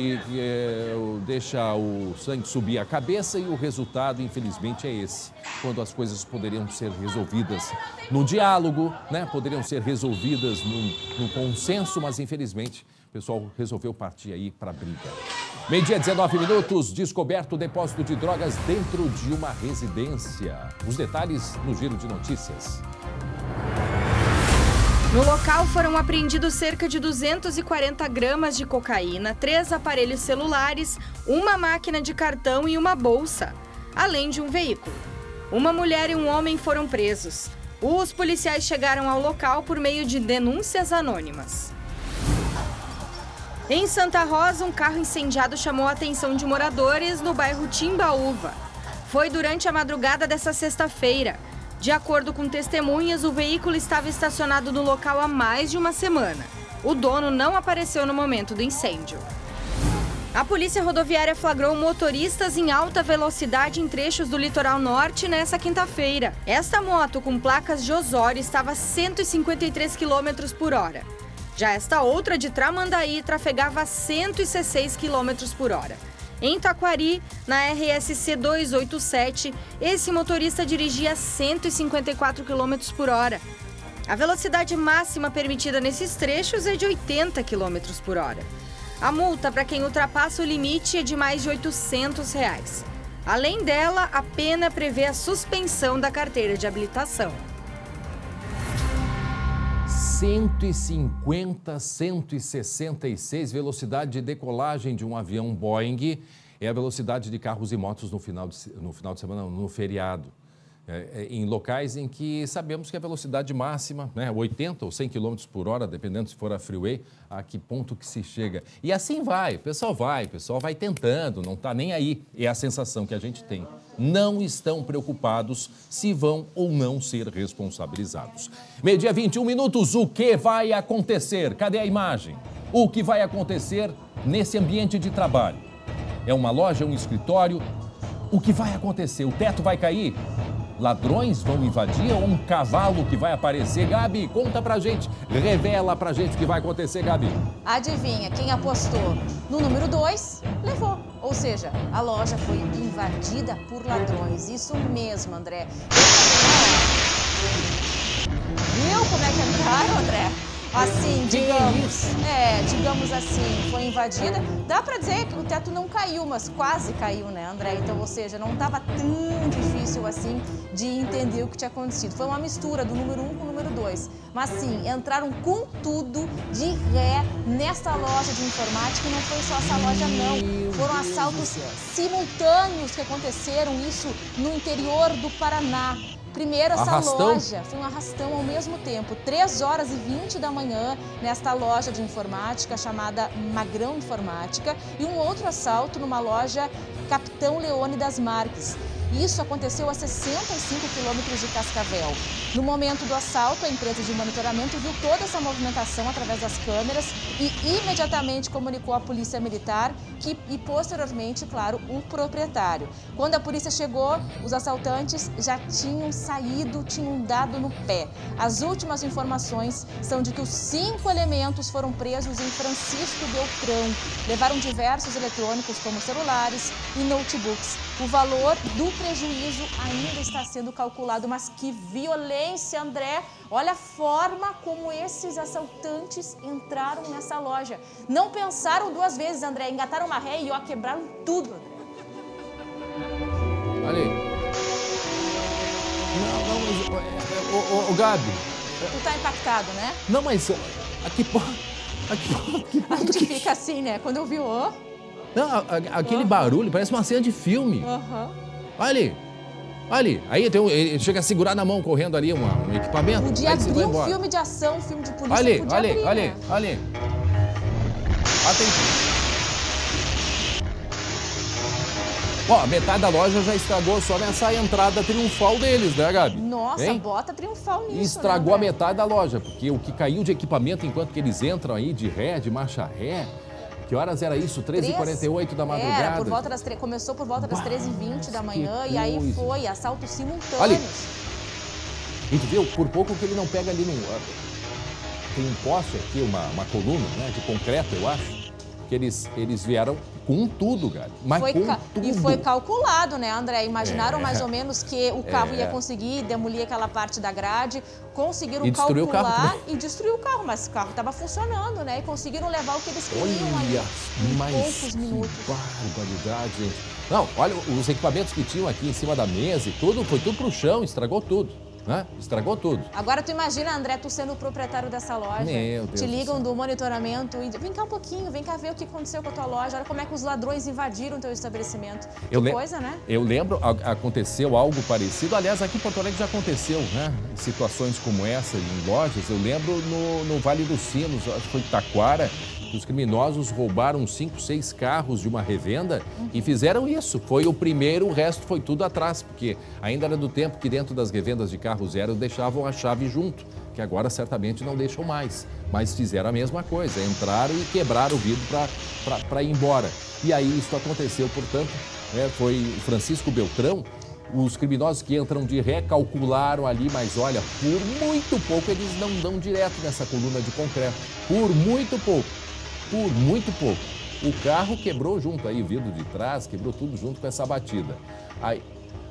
deixa o sangue subir a cabeça e o resultado, infelizmente, é esse. Quando as coisas poderiam ser resolvidas no diálogo, né? Poderiam ser resolvidas no consenso, mas infelizmente o pessoal resolveu partir aí para a briga. 12h19 minutos, descoberto o depósito de drogas dentro de uma residência. Os detalhes no Giro de Notícias. No local foram apreendidos cerca de 240 gramas de cocaína, 3 aparelhos celulares, uma máquina de cartão e uma bolsa, além de um veículo. Uma mulher e um homem foram presos. Os policiais chegaram ao local por meio de denúncias anônimas. Em Santa Rosa, um carro incendiado chamou a atenção de moradores no bairro Timbaúva. Foi durante a madrugada dessa sexta-feira. De acordo com testemunhas, o veículo estava estacionado no local há mais de uma semana. O dono não apareceu no momento do incêndio. A Polícia Rodoviária flagrou motoristas em alta velocidade em trechos do litoral norte nesta quinta-feira. Esta moto, com placas de Osório, estava a 153 km por hora. Já esta outra, de Tramandaí, trafegava a 116 km por hora. Em Taquari, na RSC 287, esse motorista dirigia a 154 km por hora. A velocidade máxima permitida nesses trechos é de 80 km por hora. A multa para quem ultrapassa o limite é de mais de R$ 800. Além dela, a pena prevê a suspensão da carteira de habilitação. 150, 166, velocidade de decolagem de um avião Boeing é a velocidade de carros e motos no final de semana, no feriado. Em locais em que sabemos que a velocidade máxima, né, 80 ou 100 km por hora, dependendo se for a freeway, a que ponto que se chega. E assim vai, o pessoal vai tentando, não está nem aí. É a sensação que a gente tem. Não estão preocupados se vão ou não ser responsabilizados. Meio-dia 21 minutos, o que vai acontecer? Cadê a imagem? O que vai acontecer nesse ambiente de trabalho? É uma loja, um escritório? O que vai acontecer? O teto vai cair? Ladrões vão invadir ou um cavalo que vai aparecer? Gabi, conta pra gente, revela pra gente o que vai acontecer, Gabi. Adivinha, quem apostou no número 2, levou. Ou seja, a loja foi invadida por ladrões. Isso mesmo, André. Viu como é que entraram, André? Assim, digamos assim, foi invadida. Dá pra dizer que o teto não caiu, mas quase caiu, né, André? Então, ou seja, não estava tão difícil assim de entender o que tinha acontecido. Foi uma mistura do número 1 com o número 2. Mas sim, entraram com tudo de ré nesta loja de informática e não foi só essa loja, não. Foram assaltos simultâneos que aconteceram, isso no interior do Paraná. Primeiro, essa loja foi um arrastão ao mesmo tempo, 3h20 da manhã, nesta loja de informática chamada Magrão Informática, e um outro assalto numa loja Capitão Leônidas Marques. Isso aconteceu a 65 quilômetros de Cascavel. No momento do assalto, a empresa de monitoramento viu toda essa movimentação através das câmeras e imediatamente comunicou à polícia militar e posteriormente, claro, o proprietário. Quando a polícia chegou, os assaltantes já tinham saído, tinham dado no pé. As últimas informações são de que os 5 elementos foram presos em Francisco Beltrão. Levaram diversos eletrônicos como celulares e notebooks. O valor do prejuízo ainda está sendo calculado, mas que violência, André! Olha a forma como esses assaltantes entraram nessa loja. Não pensaram 2 vezes, André, engataram uma ré e quebraram tudo. Olha aí. Não, mas... Gabi... Tu tá impactado, né? Não, mas... Aqui a gente fica assim, né? Quando eu vi o... Não, aquele barulho parece uma cena de filme. Olha ali. Olha ali. Aí ele chega a segurar na mão, correndo ali um equipamento. Podia abrir um filme de ação, um filme de polícia. Olha ali. Ó, metade da loja já estragou só nessa entrada triunfal deles, né, Gabi? Nossa, bota triunfal nisso. Estragou, né, a metade da loja, porque o que caiu de equipamento enquanto que eles entram aí de ré, de marcha ré... Que horas era isso? 13h48 da madrugada? Era, por volta das começou por volta das 13h20 da manhã e aí foi assaltos simultâneos. Olha, e tu viu, por pouco que ele não pega ali tem um poste aqui, uma coluna, né, de concreto, eu acho, que eles vieram com tudo, cara. Mas com tudo. E foi calculado, né, André? Imaginaram mais ou menos que o carro ia conseguir demolir aquela parte da grade, conseguiram calcular e destruir o carro. Mas o carro estava funcionando, né? E conseguiram levar o que eles queriam aí em poucos minutos. Barbaridade, gente. Não, olha os equipamentos que tinham aqui em cima da mesa e tudo, foi tudo pro chão, estragou tudo. Né? Estragou tudo. Agora tu imagina, André, tu sendo o proprietário dessa loja. Meu Deus. Te ligam do monitoramento e vem cá um pouquinho, vem cá ver o que aconteceu com a tua loja. Olha como é que os ladrões invadiram o teu estabelecimento. Que coisa, né? Eu lembro, aconteceu algo parecido. Aliás, aqui em Porto Alegre já aconteceu, né? Situações como essa em lojas. Eu lembro no Vale dos Sinos, acho que foi Taquara, que os criminosos roubaram 5, 6 carros de uma revenda e fizeram isso. Foi o primeiro, o resto foi tudo atrás, porque ainda era do tempo que dentro das revendas de carro zero deixavam a chave junto, que agora certamente não deixam mais. Mas fizeram a mesma coisa, entraram e quebraram o vidro para ir embora. E aí isso aconteceu, portanto, foi Francisco Beltrão. Os criminosos que entram de ré calcularam ali, mas olha, por muito pouco eles não dão direto nessa coluna de concreto. Por muito pouco. Por muito pouco. O carro quebrou junto aí, o vidro de trás, quebrou tudo junto com essa batida.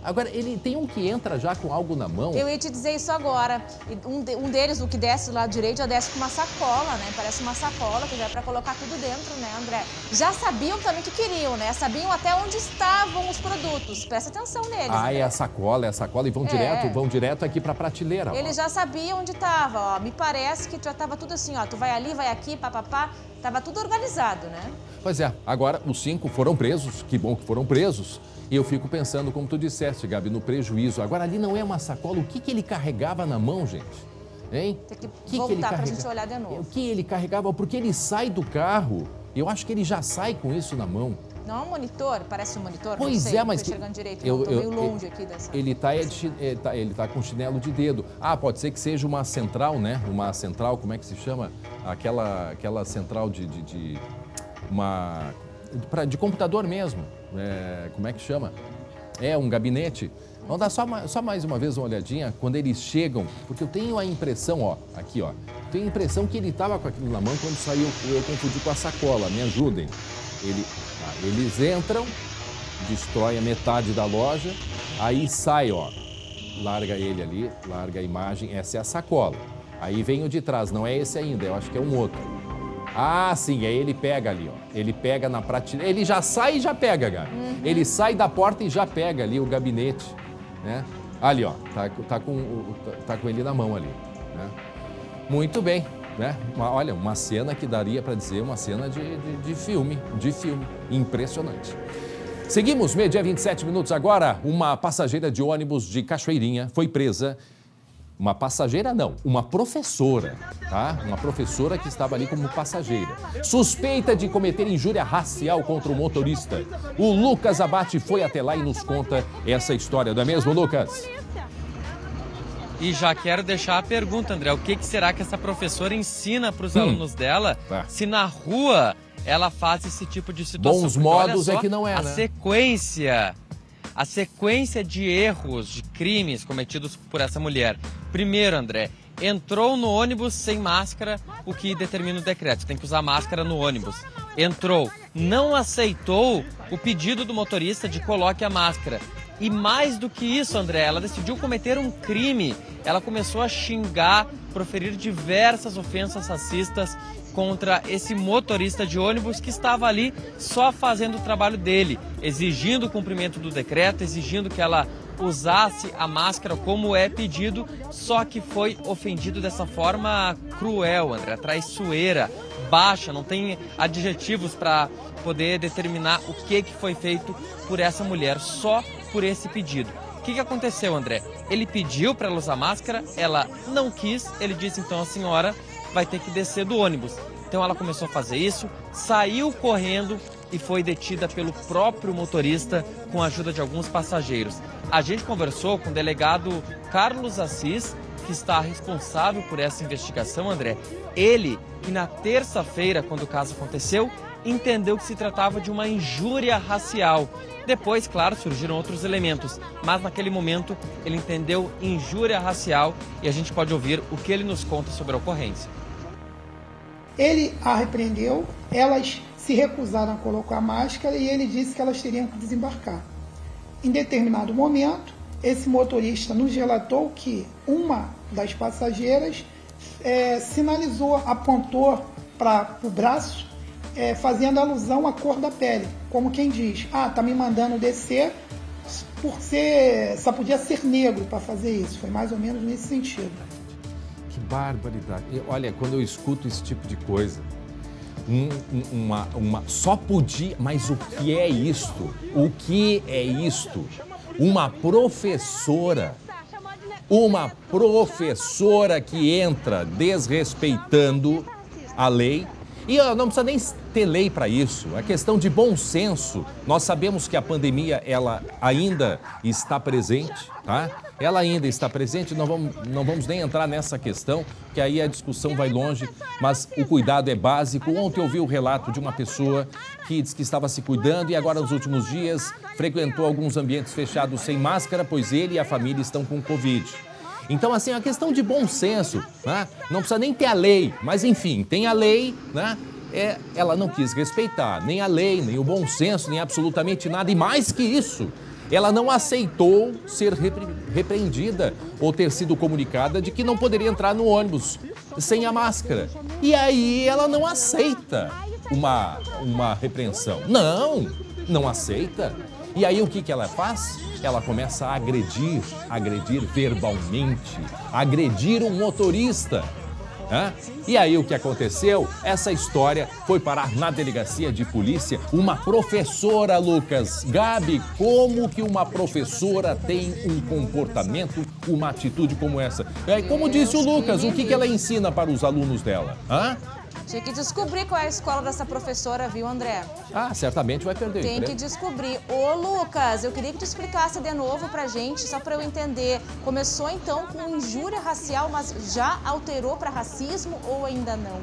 Agora, ele tem um que entra já com algo na mão. Eu ia te dizer isso agora. Um deles, o que desce do lado direito, já desce com uma sacola, né? Parece uma sacola, que já é pra colocar tudo dentro, né, André? Já sabiam também o que queriam, né? Sabiam até onde estavam os produtos. Presta atenção neles. Ah, André. é a sacola e vão direto aqui pra prateleira. Eles já sabiam onde estava, ó. Me parece que já estava tudo assim, ó. Tu vai ali, vai aqui, papapá. Tava tudo organizado, né? Pois é, agora os 5 foram presos, que bom que foram presos. E eu fico pensando, como tu disseste, Gabi, no prejuízo. Agora, ali não é uma sacola. O que ele carregava na mão, gente? Hein? Tem que voltar pra gente olhar de novo. O que ele carregava? Porque ele sai do carro. Eu acho que ele já sai com isso na mão. Não é um monitor? Parece um monitor? Pois não sei, é, mas... Não tô enxergando direito, eu tô meio longe aqui dessa... Ele tá com chinelo de dedo. Ah, pode ser que seja uma central, né? Uma central, como é que se chama? Aquela central de computador mesmo. Como é que chama? É um gabinete. Vamos dar só mais uma vez uma olhadinha quando eles chegam, porque eu tenho a impressão, ó, aqui, ó, tenho a impressão que ele estava com aquilo na mão quando saiu, eu confundi com a sacola, me ajudem. Eles entram, destroem a metade da loja, aí sai, ó, larga ele ali, larga a imagem, essa é a sacola. Aí vem o de trás, não é esse ainda, eu acho que é um outro. Ah, sim, aí ele pega ali, ó. Ele pega na prateleira. Ele já sai e já pega, Gabi. Ele sai da porta e já pega ali o gabinete, né? Ali, ó, tá com ele na mão ali, né? Muito bem, né? Olha, uma cena que daria para dizer uma cena de filme. Impressionante. Seguimos, meio-dia 27 minutos agora. Uma passageira de ônibus de Cachoeirinha foi presa. Uma passageira não, uma professora, tá? Uma professora que estava ali como passageira. Suspeita de cometer injúria racial contra o motorista. O Lucas Abate foi até lá e nos conta essa história, não é mesmo, Lucas? E já quero deixar a pergunta, André, o que será que essa professora ensina para os alunos dela se na rua ela faz esse tipo de situação? Bons modos é que não é, né? A sequência de erros, de crimes cometidos por essa mulher. Primeiro, André, entrou no ônibus sem máscara, o que determina o decreto. Tem que usar máscara no ônibus. Entrou, não aceitou o pedido do motorista de coloque a máscara. E mais do que isso, André, ela decidiu cometer um crime. Ela começou a xingar, proferir diversas ofensas racistas contra esse motorista de ônibus que estava ali só fazendo o trabalho dele, exigindo o cumprimento do decreto, exigindo que ela usasse a máscara como é pedido, só que foi ofendido dessa forma cruel, André, traiçoeira, baixa, não tem adjetivos para poder determinar o que foi feito por essa mulher, só por esse pedido. O que aconteceu, André? Ele pediu para ela usar máscara, ela não quis, ele disse então a senhora vai ter que descer do ônibus. Então ela começou a fazer isso, saiu correndo e foi detida pelo próprio motorista com a ajuda de alguns passageiros. A gente conversou com o delegado Carlos Assis, que está responsável por essa investigação, André. Ele, que na terça-feira, quando o caso aconteceu, entendeu que se tratava de uma injúria racial. Depois, claro, surgiram outros elementos, mas naquele momento ele entendeu injúria racial e a gente pode ouvir o que ele nos conta sobre a ocorrência. Ele a repreendeu, elas se recusaram a colocar a máscara e ele disse que elas teriam que desembarcar. Em determinado momento, esse motorista nos relatou que uma das passageiras sinalizou, apontou para o braço, fazendo alusão à cor da pele, como quem diz, tá me mandando descer por ser, só podia ser negro para fazer isso, foi mais ou menos nesse sentido. Que barbaridade. Olha, quando eu escuto esse tipo de coisa, só podia, mas o que é isto? O que é isto? Uma professora que entra desrespeitando a lei. E não precisa nem ter lei para isso, é questão de bom senso. Nós sabemos que a pandemia, ela ainda está presente, tá? Ela ainda está presente, não vamos nem entrar nessa questão, que aí a discussão vai longe, mas o cuidado é básico. Ontem eu vi o relato de uma pessoa que disse que estava se cuidando e agora nos últimos dias frequentou alguns ambientes fechados sem máscara, pois ele e a família estão com Covid. Então, assim, é uma questão de bom senso, né? Não precisa nem ter a lei, mas enfim, tem a lei, né? Ela não quis respeitar nem a lei, nem o bom senso, nem absolutamente nada. E mais que isso, ela não aceitou ser repreendida ou ter sido comunicada de que não poderia entrar no ônibus sem a máscara. E aí ela não aceita uma repreensão. Não aceita. E aí o que ela faz? Ela começa a agredir verbalmente, agredir um motorista. E aí o que aconteceu? Essa história foi parar na delegacia de polícia. Uma professora, Lucas. Gabi, como que uma professora tem um comportamento, uma atitude como essa? Como disse o Lucas, o que ela ensina para os alunos dela? Tinha que descobrir qual é a escola dessa professora, viu, André? Certamente vai perder. Tem que descobrir. Ô, Lucas, eu queria que tu explicasse de novo pra gente, só pra eu entender. Começou, então, com injúria racial, mas já alterou pra racismo ou ainda não?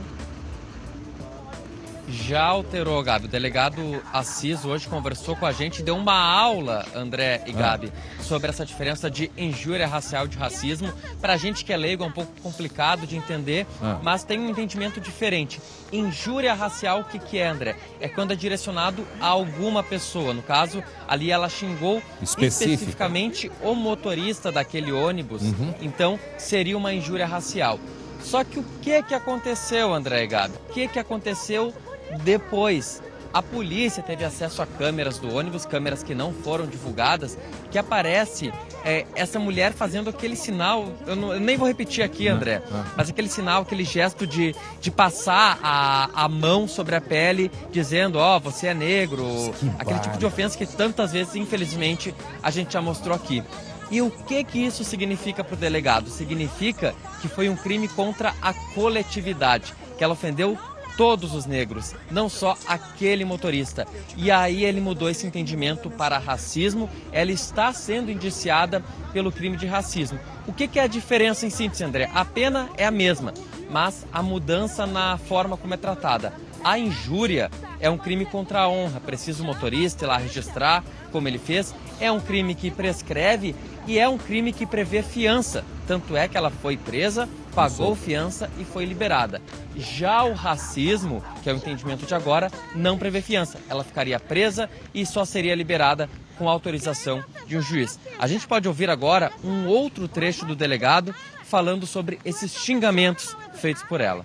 Já alterou, Gabi. O delegado Assis hoje conversou com a gente e deu uma aula, André e Gabi, sobre essa diferença de injúria racial e de racismo. Pra gente que é leigo é um pouco complicado de entender, mas tem um entendimento diferente. Injúria racial, o que é, André? É quando é direcionado a alguma pessoa. No caso, ali ela xingou especificamente o motorista daquele ônibus. Então, seria uma injúria racial. Só que o que aconteceu, André e Gabi? O que aconteceu depois? A polícia teve acesso a câmeras do ônibus, câmeras que não foram divulgadas, que aparece essa mulher fazendo aquele sinal, eu nem vou repetir aqui, André, mas aquele sinal, aquele gesto de passar a mão sobre a pele, dizendo, você é negro, aquele tipo de ofensa que tantas vezes, infelizmente, a gente já mostrou aqui. E o que isso significa para o delegado? Significa que foi um crime contra a coletividade, que ela ofendeu todos os negros, não só aquele motorista. E aí ele mudou esse entendimento para racismo. Ela está sendo indiciada pelo crime de racismo. O que é a diferença em síntese, André? A pena é a mesma, mas a mudança na forma como é tratada. A injúria é um crime contra a honra. Precisa o motorista ir lá registrar como ele fez. É um crime que prescreve e é um crime que prevê fiança. Tanto é que ela foi presa, pagou fiança e foi liberada. Já o racismo, que é o entendimento de agora, não prevê fiança. Ela ficaria presa e só seria liberada com autorização de um juiz. A gente pode ouvir agora um outro trecho do delegado falando sobre esses xingamentos feitos por ela.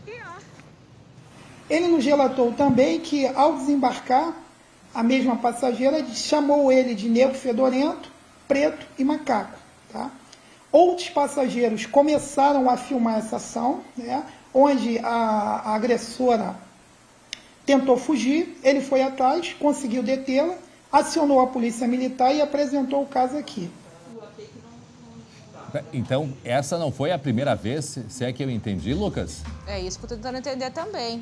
Ele nos relatou também que, ao desembarcar, a mesma passageira chamou ele de negro fedorento, preto e macaco. Tá? Outros passageiros começaram a filmar essa ação, onde a agressora tentou fugir, ele foi atrás, conseguiu detê-la, acionou a polícia militar e apresentou o caso aqui. Então, essa não foi a primeira vez, se é que eu entendi, Lucas? É isso que eu estou tentando entender também.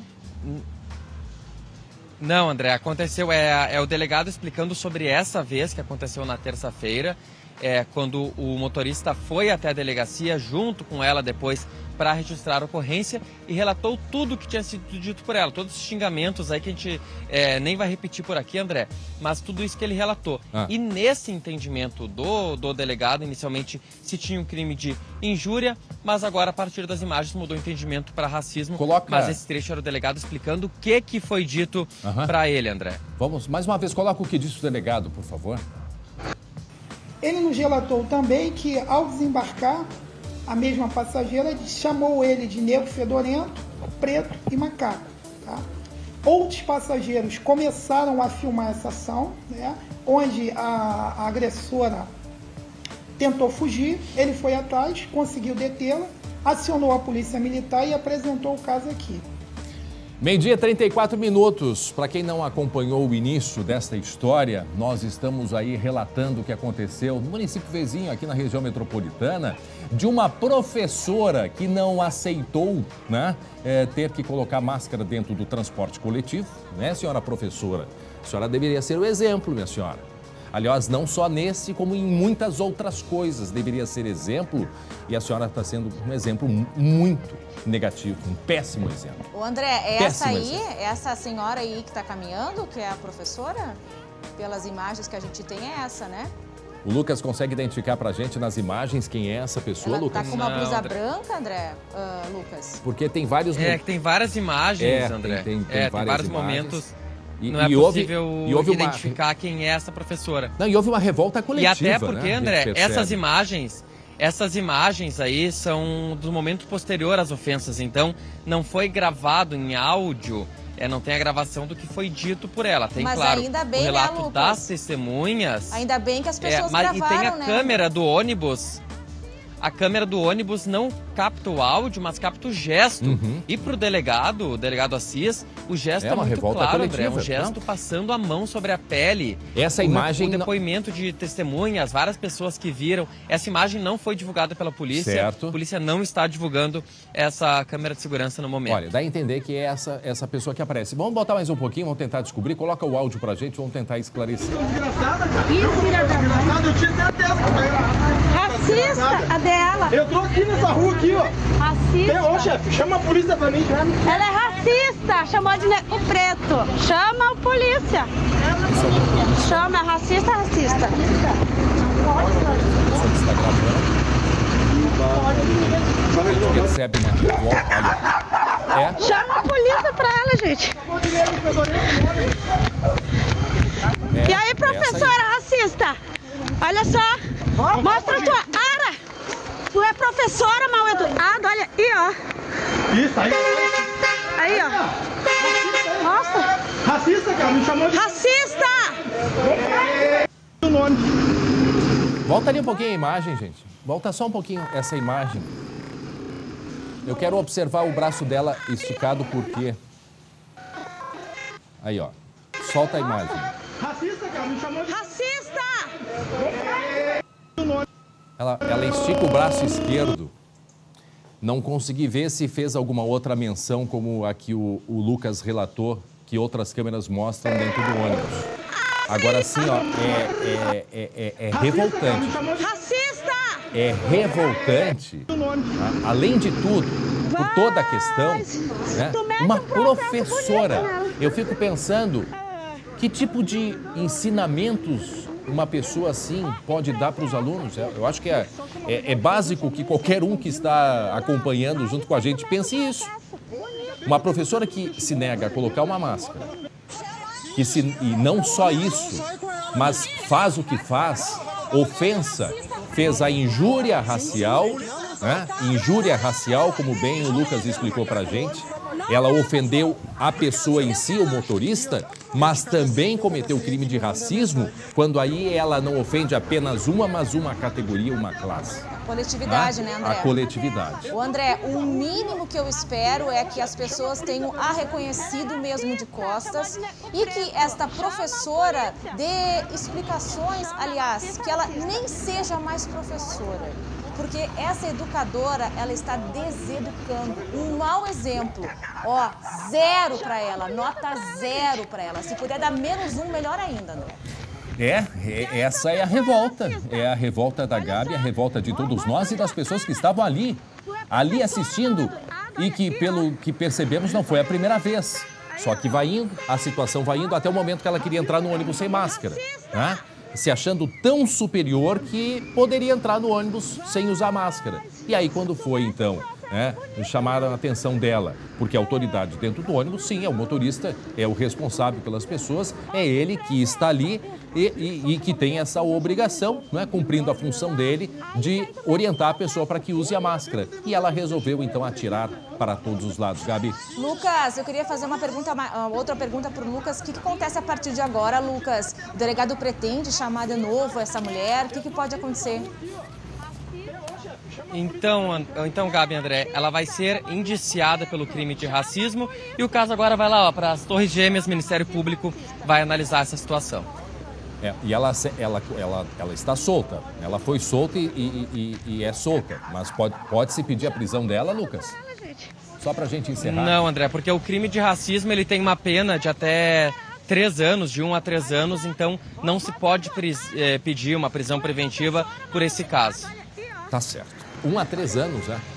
Não, André, aconteceu, é o delegado explicando sobre essa vez que aconteceu na terça-feira, quando o motorista foi até a delegacia junto com ela depois para registrar a ocorrência e relatou tudo que tinha sido dito por ela, todos os xingamentos aí que a gente nem vai repetir por aqui, André, mas tudo isso que ele relatou. E nesse entendimento do delegado, inicialmente se tinha um crime de injúria, mas agora a partir das imagens mudou o entendimento para racismo. Mas esse trecho era o delegado explicando o que foi dito para ele, André. Vamos, mais uma vez, coloca o que disse o delegado, por favor. Ele nos relatou também que, ao desembarcar, a mesma passageira chamou ele de negro fedorento, preto e macaco. Tá? Outros passageiros começaram a filmar essa ação, onde a agressora tentou fugir, ele foi atrás, conseguiu detê-la, acionou a polícia militar e apresentou o caso aqui. Meio-dia, 34 minutos. Para quem não acompanhou o início desta história, nós estamos aí relatando o que aconteceu no município vizinho, aqui na região metropolitana, de uma professora que não aceitou, ter que colocar máscara dentro do transporte coletivo, senhora professora? A senhora deveria ser o exemplo, minha senhora. Aliás, não só nesse, como em muitas outras coisas deveria ser exemplo, e a senhora está sendo um exemplo muito negativo, um péssimo exemplo. Ô André, essa senhora aí que está caminhando, que é a professora? Pelas imagens que a gente tem, é essa, né? O Lucas consegue identificar pra gente nas imagens quem é essa pessoa, Lucas? Ela tá com uma blusa branca, André, Lucas? Porque tem vários... tem várias imagens, André. Tem vários momentos Não é possível identificar quem é essa professora. Não, e houve uma revolta coletiva. E até porque, né, André, essas imagens aí são do momento posterior às ofensas. Então, não foi gravado em áudio, não tem a gravação do que foi dito por ela. Tem, mas claro, ainda bem, o relato, né, das testemunhas. Ainda bem que as pessoas gravaram, e tem a câmera do ônibus. A câmera do ônibus não capta o áudio, mas capta o gesto. E pro delegado, o delegado Assis, o gesto é muito claro, André. Um gesto passando a mão sobre a pele. Essa imagem... O depoimento de testemunhas, várias pessoas que viram. Essa imagem não foi divulgada pela polícia. Certo. A polícia não está divulgando essa câmera de segurança no momento. Olha, dá a entender que é essa pessoa que aparece. Vamos botar mais um pouquinho, vamos tentar descobrir. Coloca o áudio pra gente, vamos tentar esclarecer. Racista, a dela. Eu tô aqui nessa rua aqui, ó. Racista. Ô, chefe, chama a polícia pra mim. Ela é racista, chamou de nego preto. Chama a polícia. Chama, racista. Recebe uma... Chama a polícia pra ela, gente. E aí, professora racista? Olha só, mostra a tua cara. Tu é professora mal educada, olha aí, ó. Isso, aí. Aí, ó. Nossa. Racista, cara, me chamou de... Racista! Volta ali um pouquinho a imagem, gente. Volta só um pouquinho essa imagem. Eu quero observar o braço dela esticado, porque... Aí, ó. Solta a imagem. Racista, cara, me chamou de... Racista! Ela estica o braço esquerdo. Não consegui ver se fez alguma outra menção, como aqui o Lucas relatou, que outras câmeras mostram dentro do ônibus. Agora sim, ó, é revoltante. Racista! É revoltante, tá? Além de tudo, por toda a questão, né? Uma professora. Eu fico pensando, que tipo de ensinamentos uma pessoa assim pode dar para os alunos? Eu acho que é básico que qualquer um que está acompanhando junto com a gente pense isso. Uma professora que se nega a colocar uma máscara, e não só isso, mas faz o que faz, fez a injúria racial, né? Injúria racial, como bem o Lucas explicou para a gente. Ela ofendeu a pessoa em si, o motorista, mas também cometeu crime de racismo, quando aí ela não ofende apenas mas uma categoria, uma classe. Coletividade, né, André? A coletividade. O André, o mínimo que eu espero é que as pessoas tenham a reconhecido mesmo de costas e que esta professora dê explicações, aliás, que ela nem seja mais professora. Porque essa educadora, ela está deseducando. Um mau exemplo. Ó, 0 para ela, nota 0 para ela. Se puder dar -1, melhor ainda, André. Essa é a revolta. É a revolta da Gabi, a revolta de todos nós e das pessoas que estavam ali assistindo e que, pelo que percebemos, não foi a primeira vez. Só que a situação vai indo até o momento que ela queria entrar no ônibus sem máscara, né? Se achando tão superior que poderia entrar no ônibus sem usar máscara. E aí, quando foi, então, chamaram a atenção dela, porque a autoridade dentro do ônibus, sim, é o motorista, é o responsável pelas pessoas, é ele que está ali e que tem essa obrigação, cumprindo a função dele, de orientar a pessoa para que use a máscara. E ela resolveu, então, atirar para todos os lados. Gabi? Lucas, eu queria fazer outra pergunta para o Lucas. O que acontece a partir de agora, Lucas? O delegado pretende chamar de novo essa mulher? O que pode acontecer? Então, Gabi, André, ela vai ser indiciada pelo crime de racismo e o caso agora vai lá para as Torres Gêmeas, Ministério Público vai analisar essa situação. E ela está solta. Ela foi solta e é solta. Mas pode-se pedir a prisão dela, Lucas? Só para a gente encerrar. Não, André, porque o crime de racismo ele tem uma pena de até 3 anos, de 1 a 3 anos, então não se pode pedir uma prisão preventiva por esse caso. Tá certo. 1 a 3 anos, né?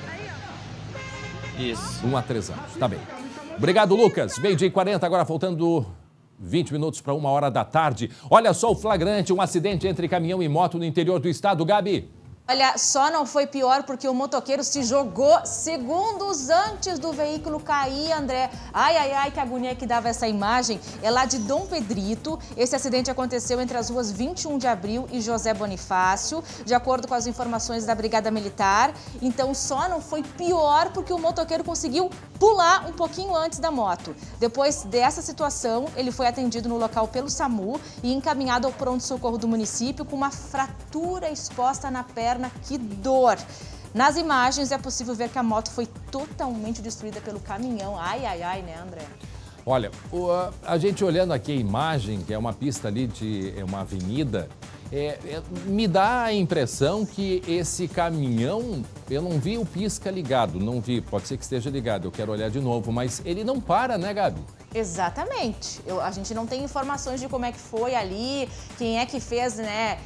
Isso. 1 a 3 anos, tá bem. Obrigado, Lucas. 12h40, agora faltando 20 minutos para 1h da tarde. Olha só o flagrante, um acidente entre caminhão e moto no interior do estado, Gabi. Olha, só não foi pior porque o motoqueiro se jogou segundos antes do veículo cair, André. Ai, ai, ai, que agonia que dava essa imagem. É lá de Dom Pedrito. Esse acidente aconteceu entre as ruas 21 de Abril e José Bonifácio, de acordo com as informações da Brigada Militar. Então, só não foi pior porque o motoqueiro conseguiu pular um pouquinho antes da moto. Depois dessa situação, ele foi atendido no local pelo SAMU e encaminhado ao pronto-socorro do município com uma fratura exposta na perna. Que dor! Nas imagens é possível ver que a moto foi totalmente destruída pelo caminhão. Ai, ai, ai, né, André? Olha, a gente olhando aqui a imagem, que é uma pista ali de uma avenida, me dá a impressão que esse caminhão, eu não vi o pisca ligado, não vi, pode ser que esteja ligado, eu quero olhar de novo, mas ele não para, né, Gabi? Exatamente. A gente não tem informações de como é que foi ali, quem é que fez, né,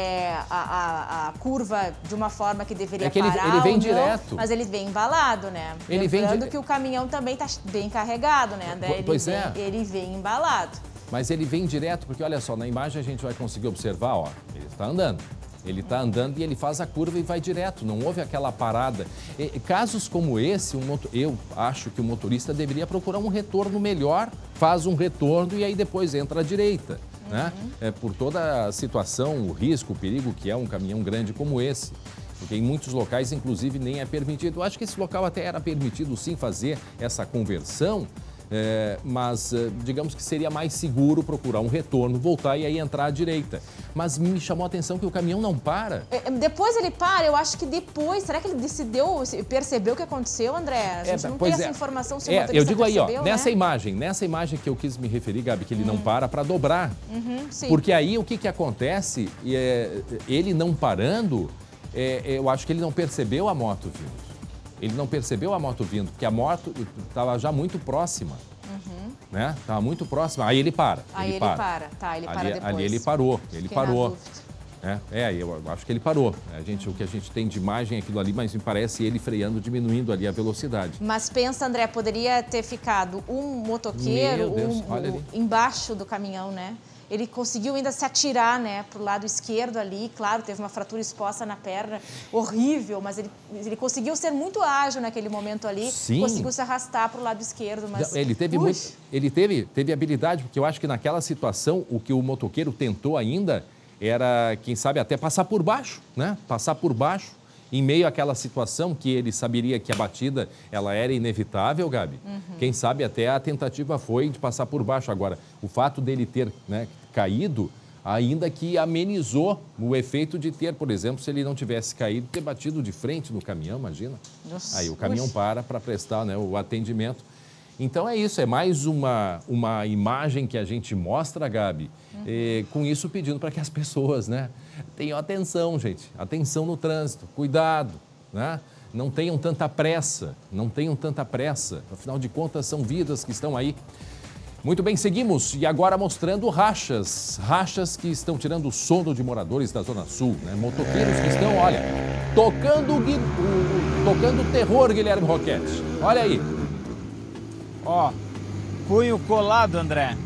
a curva de uma forma que deveria parar ele vem ou não, direto. mas ele vem embalado, né? Lembrando que o caminhão também está bem carregado, né, André? Ele vem embalado. Mas ele vem direto, porque olha só, na imagem a gente vai conseguir observar, ó, ele está andando. Ele está andando e ele faz a curva e vai direto, não houve aquela parada. Casos como esse, eu acho que o motorista deveria procurar um retorno melhor, faz um retorno e aí depois entra à direita, né? Por toda a situação, o risco, o perigo que é um caminhão grande como esse. Porque em muitos locais, inclusive, nem é permitido. Eu acho que esse local até era permitido sim fazer essa conversão, mas digamos que seria mais seguro procurar um retorno, voltar e aí entrar à direita. Mas me chamou a atenção que o caminhão não para. Depois ele para, eu acho que depois, será que ele percebeu o que aconteceu, André? A gente não tem essa informação se o motorista eu digo aí, percebeu, ó, né? nessa imagem que eu quis me referir, Gabi, que ele não para dobrar. Sim. Porque aí o que acontece, ele não parando, eu acho que ele não percebeu a moto vindo. Ele não percebeu a moto vindo, porque a moto estava já muito próxima, né? Estava muito próxima, aí ele para. Ele para depois. Ali ele parou, eu acho que ele parou. O que a gente tem de imagem é aquilo ali, mas me parece ele freando, diminuindo ali a velocidade. Mas pensa, André, poderia ter ficado um motoqueiro embaixo do caminhão, né? Ele conseguiu ainda se atirar, né, pro lado esquerdo ali, claro, teve uma fratura exposta na perna, horrível, mas ele conseguiu ser muito ágil naquele momento ali, Sim. Conseguiu se arrastar pro lado esquerdo, mas... Ele teve habilidade, porque eu acho que naquela situação, o que o motoqueiro tentou ainda era, quem sabe, até passar por baixo, né, passar por baixo, em meio àquela situação que ele saberia que a batida ela era inevitável, Gabi. Quem sabe até a tentativa foi de passar por baixo. Agora, o fato dele ter, né, caído, ainda que amenizou o efeito de ter, por exemplo, se ele não tivesse caído, ter batido de frente no caminhão, imagina. Nossa, aí o caminhão para prestar, né, o atendimento. Então é isso, é mais uma imagem que a gente mostra, Gabi, com isso pedindo para que as pessoas, né, tenham atenção, gente, atenção no trânsito, cuidado, né? Não tenham tanta pressa, afinal de contas são vidas que estão aí. Muito bem, seguimos e agora mostrando rachas que estão tirando o sono de moradores da Zona Sul, né? Motoqueiros que estão, olha, tocando terror, Guilherme Roquete, olha aí. Ó, punho colado, André.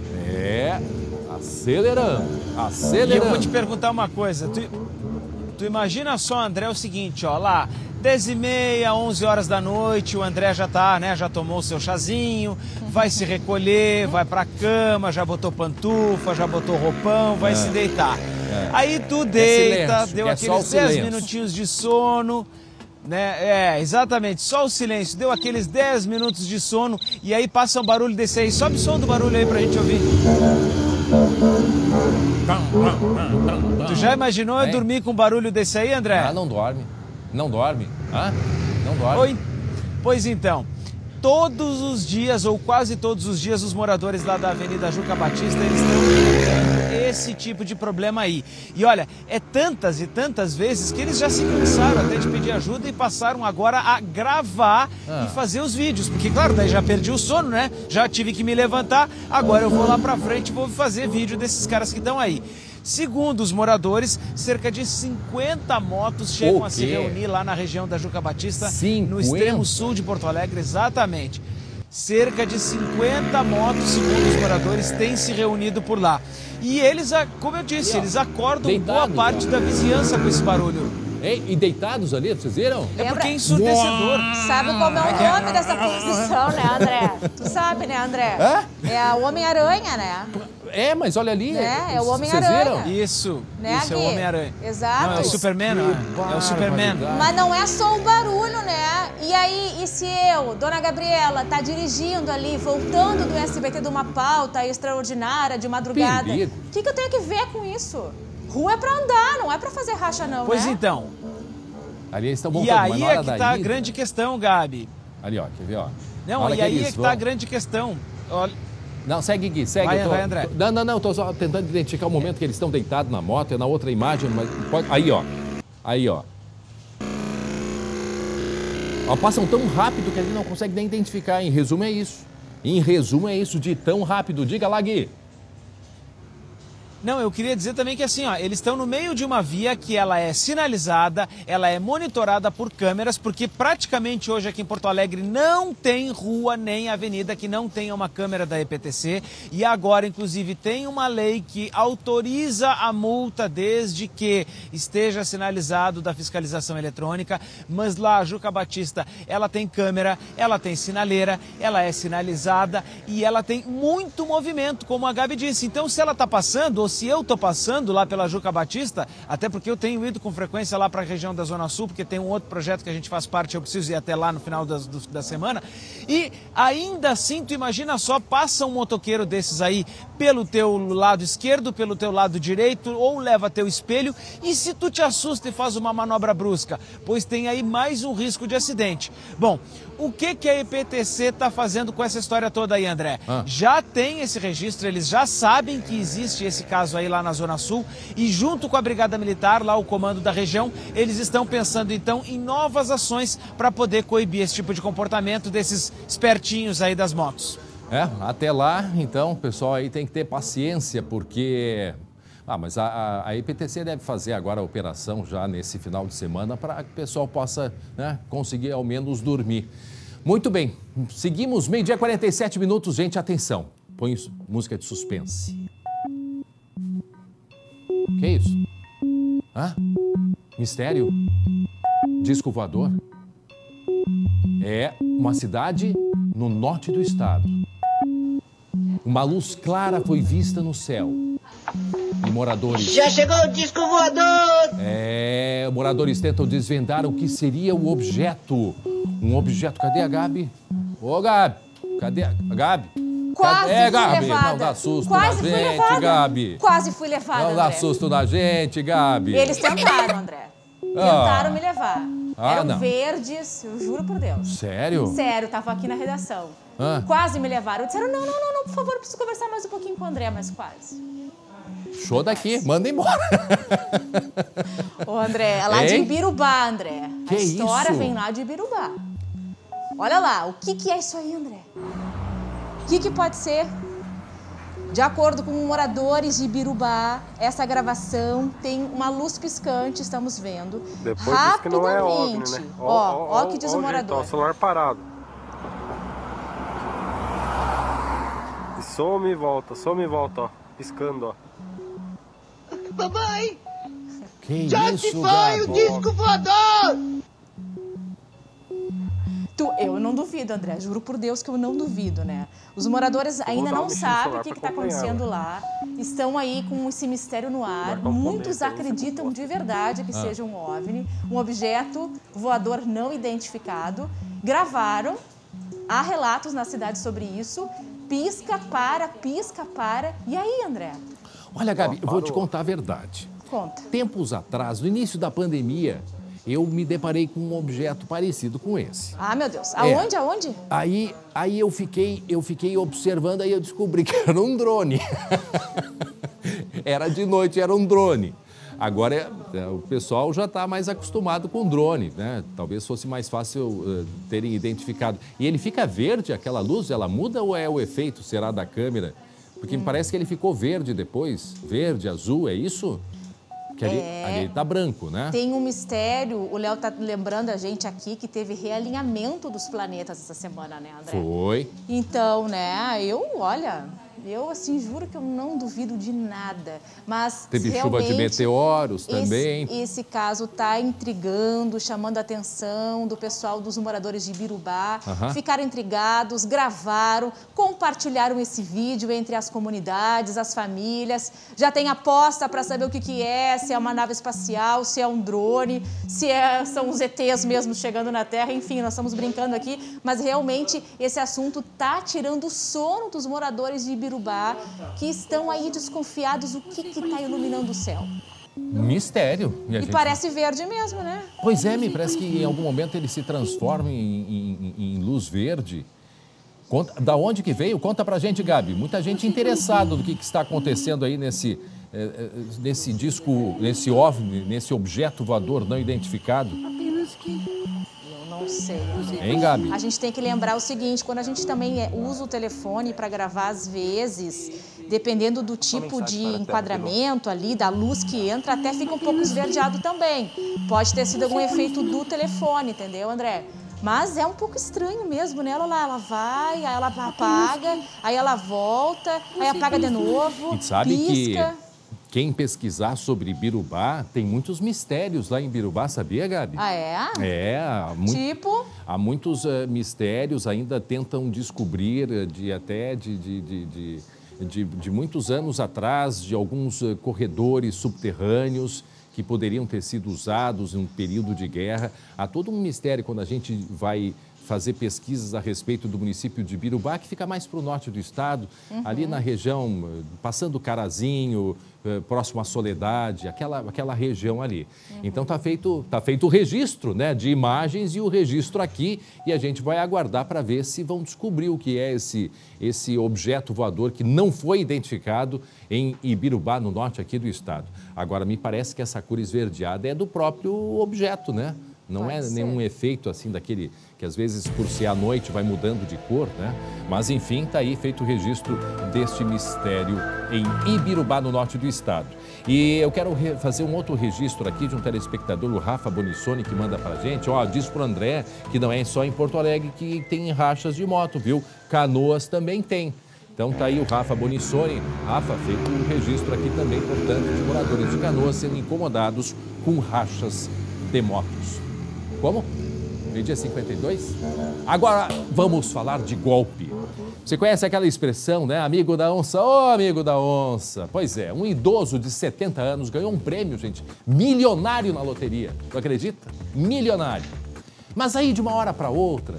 Acelerando. E eu vou te perguntar uma coisa. Tu imagina só, André, o seguinte, ó, lá, 10h30, 11 horas da noite, o André já tá, né, já tomou o seu chazinho, vai se recolher, vai pra cama, já botou pantufa, já botou roupão, vai se deitar. Aí tu deita, deu aqueles 10 minutinhos de sono... Né? Exatamente, só o silêncio, deu aqueles 10 minutos de sono e aí passa um barulho desse aí, sobe o som do barulho aí pra gente ouvir. Tu já imaginou eu dormir com um barulho desse aí, André? Não dorme, não dorme. Pois então, todos os dias, ou quase todos os dias, os moradores lá da Avenida Juca Batista, eles estão esse tipo de problema aí. E olha, é tantas e tantas vezes que eles já se cansaram até de pedir ajuda e passaram agora a gravar e fazer os vídeos. Porque, claro, daí já perdi o sono, né? Já tive que me levantar, agora eu vou lá pra frente e vou fazer vídeo desses caras que estão aí. Segundo os moradores, cerca de 50 motos chegam a se reunir lá na região da Juca Batista, no extremo sul de Porto Alegre, exatamente. Cerca de 50 motos, segundo os moradores, têm se reunido por lá. E eles, como eu disse, eles acordam boa parte da vizinhança com esse barulho. E deitados ali, vocês viram? É porque é ensurdecedor. Sabe como é o nome dessa posição, né, André? Tu sabe, né, André? É o Homem-Aranha, né? Mas olha ali. É o Homem-Aranha. Isso, né, isso é o Homem-Aranha. Exato. Não, é o Superman, é o Superman. Mas não é só o barulho, né? E aí, e se eu, Dona Gabriela, tá dirigindo ali, voltando do SBT de uma pauta extraordinária de madrugada, o que eu tenho que ver com isso? Rua é pra andar, não é pra fazer racha não, Pois né? então. Ali eles estão voltando, e aí é que tá a grande questão, Gabi. Ali, ó, quer ver, ó. Não, e aí é que tá a grande questão. Olha... Não, segue, Gui, segue. Vai, André. Não, tô só tentando identificar o momento que eles estão deitados na moto, é na outra imagem, mas pode... Aí, ó. Passam tão rápido que a gente não consegue nem identificar. Em resumo, é isso. De tão rápido. Diga lá, Gui. Não, eu queria dizer também que assim, ó, eles estão no meio de uma via que ela é sinalizada, ela é monitorada por câmeras, porque praticamente hoje aqui em Porto Alegre não tem rua nem avenida que não tenha uma câmera da EPTC. E agora, inclusive, tem uma lei que autoriza a multa desde que esteja sinalizado da fiscalização eletrônica. Mas lá, a Juca Batista, ela tem câmera, ela tem sinaleira, ela é sinalizada e ela tem muito movimento, como a Gabi disse. Então, se ela está passando, ou se eu estou passando lá pela Juca Batista, até porque eu tenho ido com frequência lá para a região da Zona Sul, porque tem um outro projeto que a gente faz parte, eu preciso ir até lá no final da semana, e ainda assim, tu imagina só, passa um motoqueiro desses aí pelo teu lado esquerdo, pelo teu lado direito, ou leva teu espelho, e se tu te assusta e faz uma manobra brusca, pois tem aí mais um risco de acidente. Bom, o que a EPTC está fazendo com essa história toda aí, André? Já tem esse registro, eles já sabem que existe esse caso aí lá na Zona Sul e junto com a Brigada Militar, lá o comando da região, eles estão pensando então em novas ações para poder coibir esse tipo de comportamento desses espertinhos aí das motos. Até lá, então, o pessoal aí tem que ter paciência, porque... mas a EPTC deve fazer agora a operação já nesse final de semana para que o pessoal possa, né, conseguir ao menos dormir. Muito bem, seguimos, 12h 47 minutos, gente, atenção. Põe música de suspense. Que isso? Mistério? Disco voador? É uma cidade no norte do estado. Uma luz clara foi vista no céu. E moradores... Já chegou o disco voador! Moradores tentam desvendar o que seria o objeto. Um objeto... Cadê a Gabi? Ô, Gabi! Cadê a Gabi? Quase fui Gabi? levada. Não dá susto Quase na fui gente, levada. Gabi. Quase fui levada, Não dá André. susto na gente, Gabi. Eles tentaram, André. Tentaram me levar. Eram não. verdes, eu juro por Deus. Sério? Sério, tava aqui na redação. Quase me levaram. Disseram, não, por favor, preciso conversar mais um pouquinho com o André, mas quase. Show daqui, manda embora. Ô, André, é lá de Ibirubá, André. Que a história isso? vem lá de Ibirubá. Olha lá, o que é isso aí, André? O que pode ser? De acordo com moradores de Ibirubá, essa gravação tem uma luz piscante, estamos vendo. Depois diz que não é OVNI, né? Ó o que diz o morador. O celular parado. E some e volta, ó. Piscando, ó. Mamãe! Que já isso, se foi o disco voador! Eu não duvido, André. Juro por Deus que eu não duvido, né? Os moradores ainda não sabem o que está acontecendo lá. Estão aí com esse mistério no ar. Muitos acreditam de verdade que seja um OVNI, um objeto voador não identificado. Gravaram. Há relatos na cidade sobre isso. Pisca, para. E aí, André? Olha, Gabi, eu vou te contar a verdade. Conta. Tempos atrás, no início da pandemia, eu me deparei com um objeto parecido com esse. Ah, meu Deus. Aonde? Aí eu fiquei observando, aí eu descobri que era um drone. Era de noite, era um drone. Agora, o pessoal já está mais acostumado com drone, né? Talvez fosse mais fácil terem identificado. E ele fica verde, aquela luz, ela muda ou é o efeito, será, da câmera? Porque me parece que ele ficou verde depois. Verde, azul, é isso? Que ali tá branco, né? Tem um mistério, o Léo tá lembrando a gente aqui que teve realinhamento dos planetas essa semana, né, André? Foi. Então, né, Eu, assim, juro que eu não duvido de nada, mas teve chuva de meteoros também. Esse caso está intrigando, chamando a atenção do pessoal, dos moradores de Ibirubá. Ficaram intrigados, gravaram, compartilharam esse vídeo entre as comunidades, as famílias. Já tem aposta para saber o que é, se é uma nave espacial, se é um drone, se são os ETs mesmo chegando na Terra. Enfim, nós estamos brincando aqui, mas realmente esse assunto está tirando o sono dos moradores de Ibirubá, que estão aí desconfiados o que está iluminando o céu. Mistério. E parece verde mesmo, né? Pois é, me parece que em algum momento ele se transforma em luz verde. Da onde que veio? Conta pra gente, Gabi. Muita gente interessada no que está acontecendo aí nesse disco, nesse OVNI, nesse objeto voador não identificado. Não sei. Hein, Gabi? A gente tem que lembrar o seguinte, quando a gente também usa o telefone para gravar, às vezes, dependendo do tipo de enquadramento ali, da luz que entra, até fica um pouco esverdeado também. Pode ter sido algum efeito do telefone, entendeu, André? Mas é um pouco estranho mesmo, né? Ela vai, aí ela apaga, aí ela volta, aí apaga de novo, e sabe pisca. Que quem pesquisar sobre Ibirubá, tem muitos mistérios lá em Ibirubá, sabia, Gabi? Ah, é? Tipo? Há muitos mistérios, ainda tentam descobrir de muitos anos atrás, de alguns corredores subterrâneos que poderiam ter sido usados em um período de guerra. Há todo um mistério quando a gente vai fazer pesquisas a respeito do município de Ibirubá, que fica mais para o norte do estado, ali na região, passando Carazinho, próximo à Soledade, aquela região ali. Então tá feito o registro, né, de imagens e o registro aqui, e a gente vai aguardar para ver se vão descobrir o que é esse objeto voador que não foi identificado em Ibirubá, no norte aqui do estado. Agora, me parece que essa cor esverdeada é do próprio objeto, né? Não é nenhum efeito assim daquele que às vezes por ser à noite vai mudando de cor, né? Mas enfim, está aí feito o registro deste mistério em Ibirubá, no norte do estado. E eu quero fazer um outro registro aqui de um telespectador, o Rafa Bonissoni, que manda pra gente. Diz pro André que não é só em Porto Alegre que tem rachas de moto, viu? Canoas também tem. Então tá aí o Rafa Bonissoni. Rafa, feito um registro aqui também, portanto, de moradores de Canoas sendo incomodados com rachas de motos. Como? Meio-dia 52? Agora vamos falar de golpe. Você conhece aquela expressão, né? Amigo da onça, amigo da onça. Pois é, um idoso de 70 anos ganhou um prêmio, gente, milionário na loteria. Tu acredita? Milionário. Mas aí, de uma hora para outra,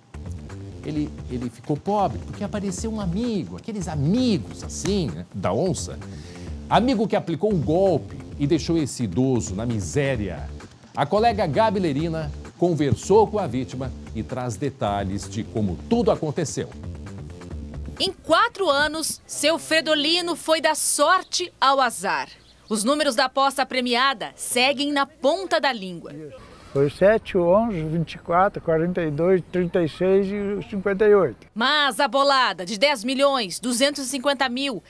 ele ficou pobre, porque apareceu um amigo, aqueles amigos, assim, né, da onça. Amigo que aplicou um golpe e deixou esse idoso na miséria. A colega Gabi Lerina conversou com a vítima e traz detalhes de como tudo aconteceu. Em 4 anos, seu Fredolino foi da sorte ao azar. Os números da aposta premiada seguem na ponta da língua. Foi 7, 11, 24, 42, 36 e 58. Mas a bolada de 10 milhões, 250 mil,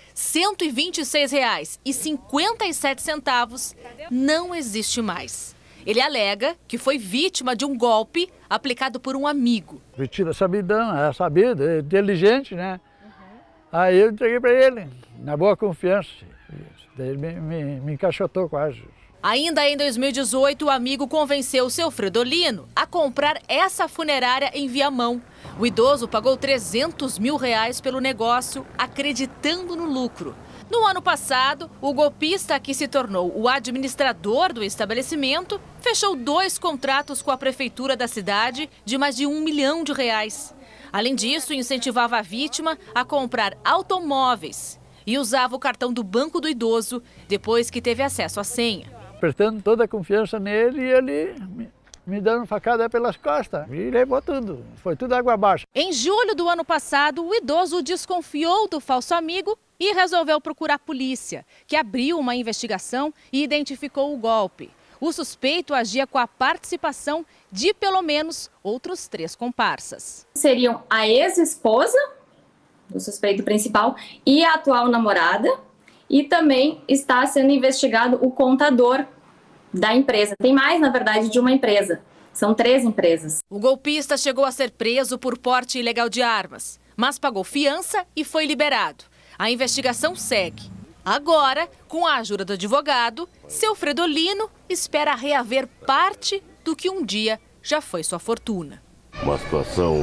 R$126,57 não existe mais. Ele alega que foi vítima de um golpe aplicado por um amigo. Vestido sabidão, é sabido, é inteligente, né? Aí eu entreguei para ele, na boa confiança. Daí ele me encaixotou quase. Ainda em 2018, o amigo convenceu o seu Fredolino a comprar essa funerária em Viamão. O idoso pagou R$300 mil pelo negócio, acreditando no lucro. No ano passado, o golpista, que se tornou o administrador do estabelecimento, fechou 2 contratos com a prefeitura da cidade de mais de R$1 milhão. Além disso, incentivava a vítima a comprar automóveis e usava o cartão do banco do idoso depois que teve acesso à senha. Prestando toda a confiança nele e ele me dando facada pelas costas e levou tudo. Foi tudo água abaixo. Em julho do ano passado, o idoso desconfiou do falso amigo e resolveu procurar a polícia, que abriu uma investigação e identificou o golpe. O suspeito agia com a participação de pelo menos outros 3 comparsas. Seriam a ex-esposa do suspeito principal e a atual namorada, e também está sendo investigado o contador da empresa. Tem mais, na verdade, de uma empresa. São 3 empresas. O golpista chegou a ser preso por porte ilegal de armas, mas pagou fiança e foi liberado. A investigação segue. Agora, com a ajuda do advogado, seu Fredolino espera reaver parte do que um dia já foi sua fortuna. Uma situação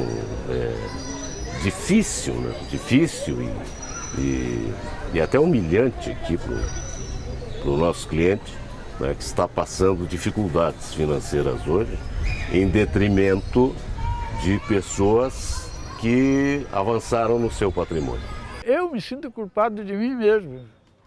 difícil, né? Difícil e até humilhante aqui para o nosso cliente, né? Que está passando dificuldades financeiras hoje, em detrimento de pessoas que avançaram no seu patrimônio. Eu me sinto culpado de mim mesmo.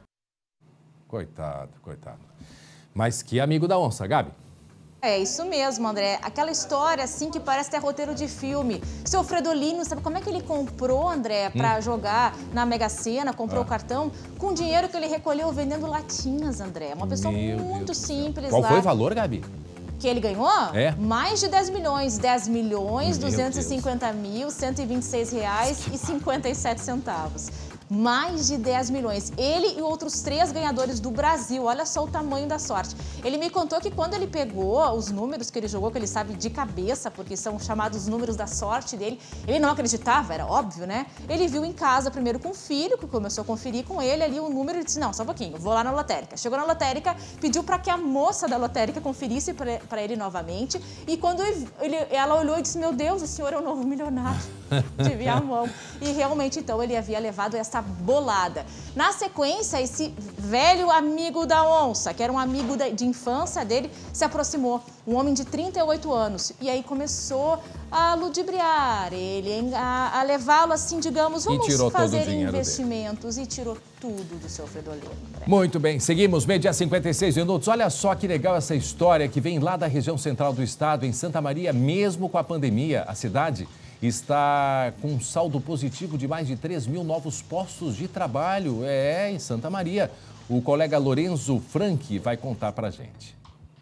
Coitado, coitado. Mas que amigo da onça, Gabi. É isso mesmo, André. Aquela história assim que parece ter roteiro de filme. Seu Fredolino, sabe como é que ele comprou, André, para jogar na Mega Sena, comprou o cartão? Com dinheiro que ele recolheu vendendo latinhas, André. Uma pessoa muito simples. Qual foi o valor, Gabi? Que ele ganhou? Mais de 10 milhões. 10 milhões, 250 mil, 126 reais e 57 centavos. Mais de 10 milhões. Ele e outros 3 ganhadores do Brasil. Olha só o tamanho da sorte. Ele me contou que quando ele pegou os números que ele jogou, que ele sabe de cabeça, porque são chamados números da sorte dele, ele não acreditava, era óbvio, né? Ele viu em casa primeiro com o filho, que começou a conferir com ele ali o número e disse, não, só um pouquinho, vou lá na lotérica. Chegou na lotérica, pediu para que a moça da lotérica conferisse para ele novamente e quando ela olhou e disse, meu Deus, o senhor é o novo milionário de Viamão. E realmente, então, ele havia levado essa bolada. Na sequência, esse velho amigo da onça, que era um amigo de infância dele, se aproximou. Um homem de 38 anos. E aí começou a ludibriar ele, a levá-lo assim, digamos, vamos fazer investimentos. E tirou tudo do seu Fredolino. Muito bem, seguimos, meio-dia 56 minutos. Olha só que legal essa história que vem lá da região central do estado, em Santa Maria, mesmo com a pandemia. A cidade está com um saldo positivo de mais de 3 mil novos postos de trabalho. Em Santa Maria. O colega Lorenzo Franchi vai contar pra gente.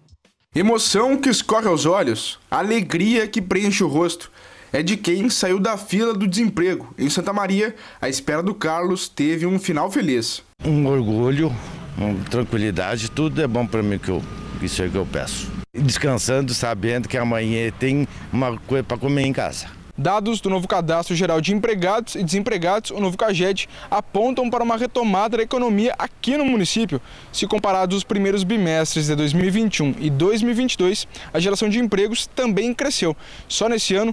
Emoção que escorre aos olhos, alegria que preenche o rosto. É de quem saiu da fila do desemprego. Em Santa Maria, a espera do Carlos teve um final feliz. Um orgulho, uma tranquilidade, tudo é bom para mim, isso é que eu peço. Descansando, sabendo que amanhã tem uma coisa para comer em casa. Dados do novo Cadastro Geral de Empregados e Desempregados, o novo CAGED, apontam para uma retomada da economia aqui no município. Se comparados os primeiros bimestres de 2021 e 2022, a geração de empregos também cresceu. Só nesse ano,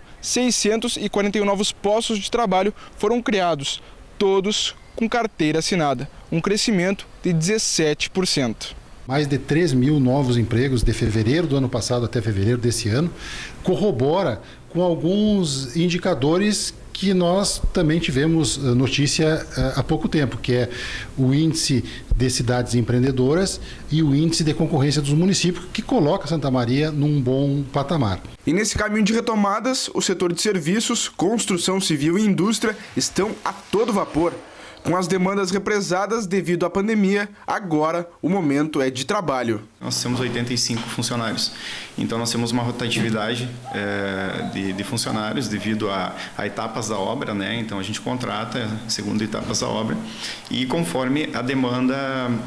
641 novos postos de trabalho foram criados, todos com carteira assinada, um crescimento de 17%. Mais de 3 mil novos empregos de fevereiro do ano passado até fevereiro desse ano, corrobora com alguns indicadores que nós também tivemos notícia há pouco tempo, que é o índice de cidades empreendedoras e o índice de concorrência dos municípios, que coloca Santa Maria num bom patamar. E nesse caminho de retomadas, o setor de serviços, construção civil e indústria estão a todo vapor. Com as demandas represadas devido à pandemia, agora o momento é de trabalho. Nós temos 85 funcionários, então nós temos uma rotatividade de funcionários devido a etapas da obra, né? Então a gente contrata segundo etapas da obra e conforme a demanda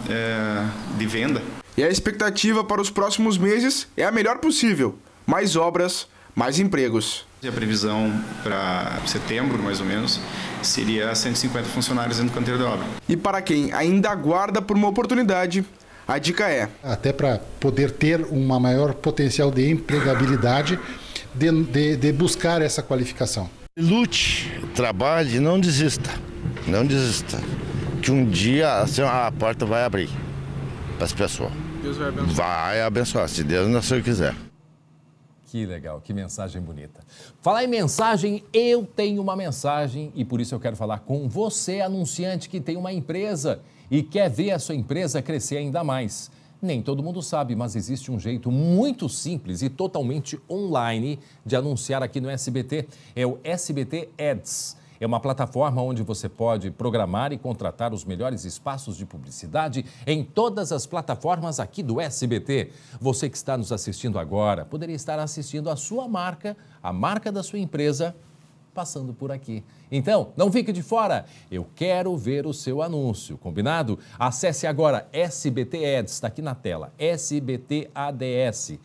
de venda. E a expectativa para os próximos meses é a melhor possível: mais obras, mais empregos. A previsão para setembro, mais ou menos, seria 150 funcionários dentro do canteiro da obra. E para quem ainda aguarda por uma oportunidade, a dica é... Até para poder ter uma maior potencial de empregabilidade, de buscar essa qualificação. Lute, trabalhe, não desista. Não desista. Que um dia assim, a porta vai abrir para as pessoas. Deus vai abençoar. Vai abençoar, se Deus não quiser. Que legal, que mensagem bonita. Falar em mensagem, eu tenho uma mensagem e por isso eu quero falar com você, anunciante que tem uma empresa e quer ver a sua empresa crescer ainda mais. Nem todo mundo sabe, mas existe um jeito muito simples e totalmente online de anunciar aqui no SBT. É o SBT Ads. É uma plataforma onde você pode programar e contratar os melhores espaços de publicidade em todas as plataformas aqui do SBT. Você que está nos assistindo agora poderia estar assistindo a sua marca, a marca da sua empresa, passando por aqui. Então, não fique de fora. Eu quero ver o seu anúncio, combinado? Acesse agora SBT Ads, está aqui na tela, SBT Ads,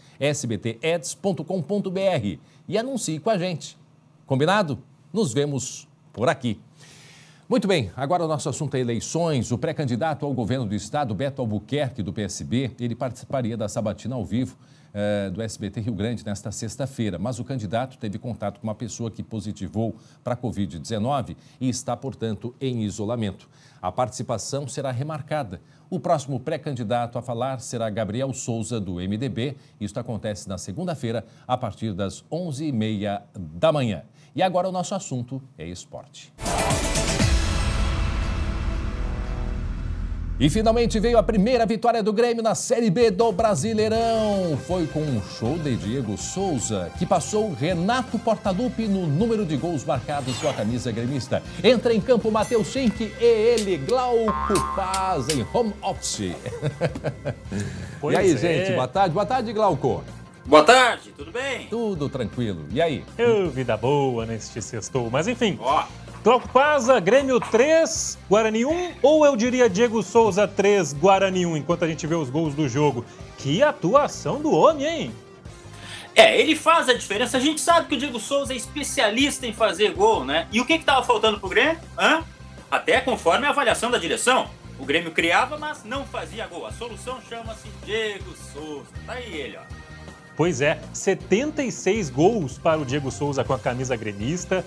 sbtads.com.br e anuncie com a gente. Combinado? Nos vemos por aqui. Muito bem, agora o nosso assunto é eleições. O pré-candidato ao governo do estado, Beto Albuquerque, do PSB, ele participaria da sabatina ao vivo do SBT Rio Grande nesta sexta-feira. Mas o candidato teve contato com uma pessoa que positivou para a Covid-19 e está, portanto, em isolamento. A participação será remarcada. O próximo pré-candidato a falar será Gabriel Souza, do MDB. Isto acontece na segunda-feira, a partir das 11h30 da manhã. E agora o nosso assunto é esporte. E finalmente veio a primeira vitória do Grêmio na Série B do Brasileirão. Foi com um show de Diego Souza, que passou Renato Portaluppi no número de gols marcados com a camisa gremista. Entra em campo Matheus Schenck e ele, Glauco Paz, em home office. E aí, gente, boa tarde. Boa tarde, Glauco. Boa tarde, tudo bem? Tudo tranquilo. E aí? Vida boa neste sextou. Mas enfim... Glauco Paz, Grêmio 3, Guarani 1, ou eu diria Diego Souza 3, Guarani 1, enquanto a gente vê os gols do jogo. Que atuação do homem, hein? Ele faz a diferença. A gente sabe que o Diego Souza é especialista em fazer gol, né? E o que estava faltando pro Grêmio? Até conforme a avaliação da direção. O Grêmio criava, mas não fazia gol. A solução chama-se Diego Souza. Tá aí ele, ó. Pois é, 76 gols para o Diego Souza com a camisa gremista,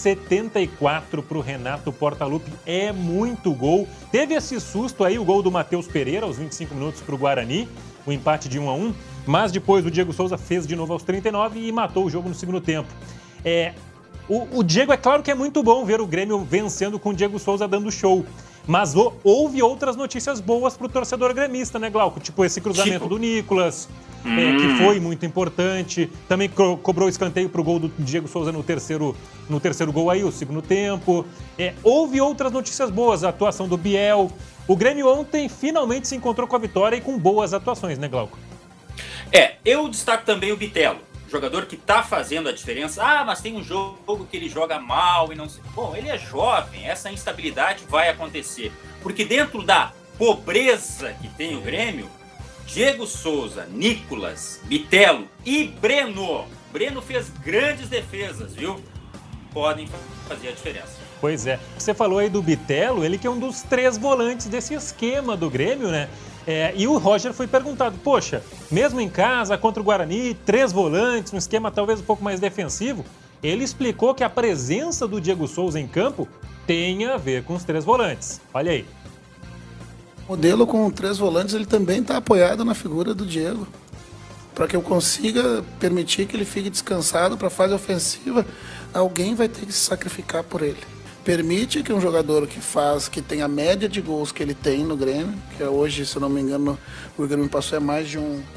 74 para o Renato Portaluppi. É muito gol. Teve esse susto aí, o gol do Matheus Pereira, aos 25 minutos para o Guarani, o empate de 1-1. Mas depois o Diego Souza fez de novo aos 39 e matou o jogo no segundo tempo. O Diego, é claro que é muito bom ver o Grêmio vencendo com o Diego Souza dando show. Mas houve outras notícias boas para o torcedor gremista, né, Glauco? Tipo esse cruzamento do Nicolas, que foi muito importante. Também cobrou escanteio para o gol do Diego Souza no terceiro gol aí, o segundo tempo. Houve outras notícias boas, a atuação do Biel. O Grêmio ontem finalmente se encontrou com a vitória e com boas atuações, né, Glauco? Eu destaco também o Bitelo. Jogador que está fazendo a diferença. Mas tem um jogo que ele joga mal e não sei. Bom, ele é jovem, essa instabilidade vai acontecer. Porque dentro da pobreza que tem o Grêmio, Diego Souza, Nicolas, Bitelo e Breno. Breno fez grandes defesas, viu? Podem fazer a diferença. Pois é. Você falou aí do Bitelo, ele que é um dos 3 volantes desse esquema do Grêmio, né? E o Roger foi perguntado, poxa, mesmo em casa, contra o Guarani, 3 volantes, um esquema talvez um pouco mais defensivo, ele explicou que a presença do Diego Souza em campo tem a ver com os 3 volantes. Olha aí. O modelo com 3 volantes, ele também está apoiado na figura do Diego. Para que eu consiga permitir que ele fique descansado para a fase ofensiva, alguém vai ter que se sacrificar por ele. Permite que um jogador que tem a média de gols que ele tem no Grêmio, que hoje, se eu não me engano, o Grêmio passou mais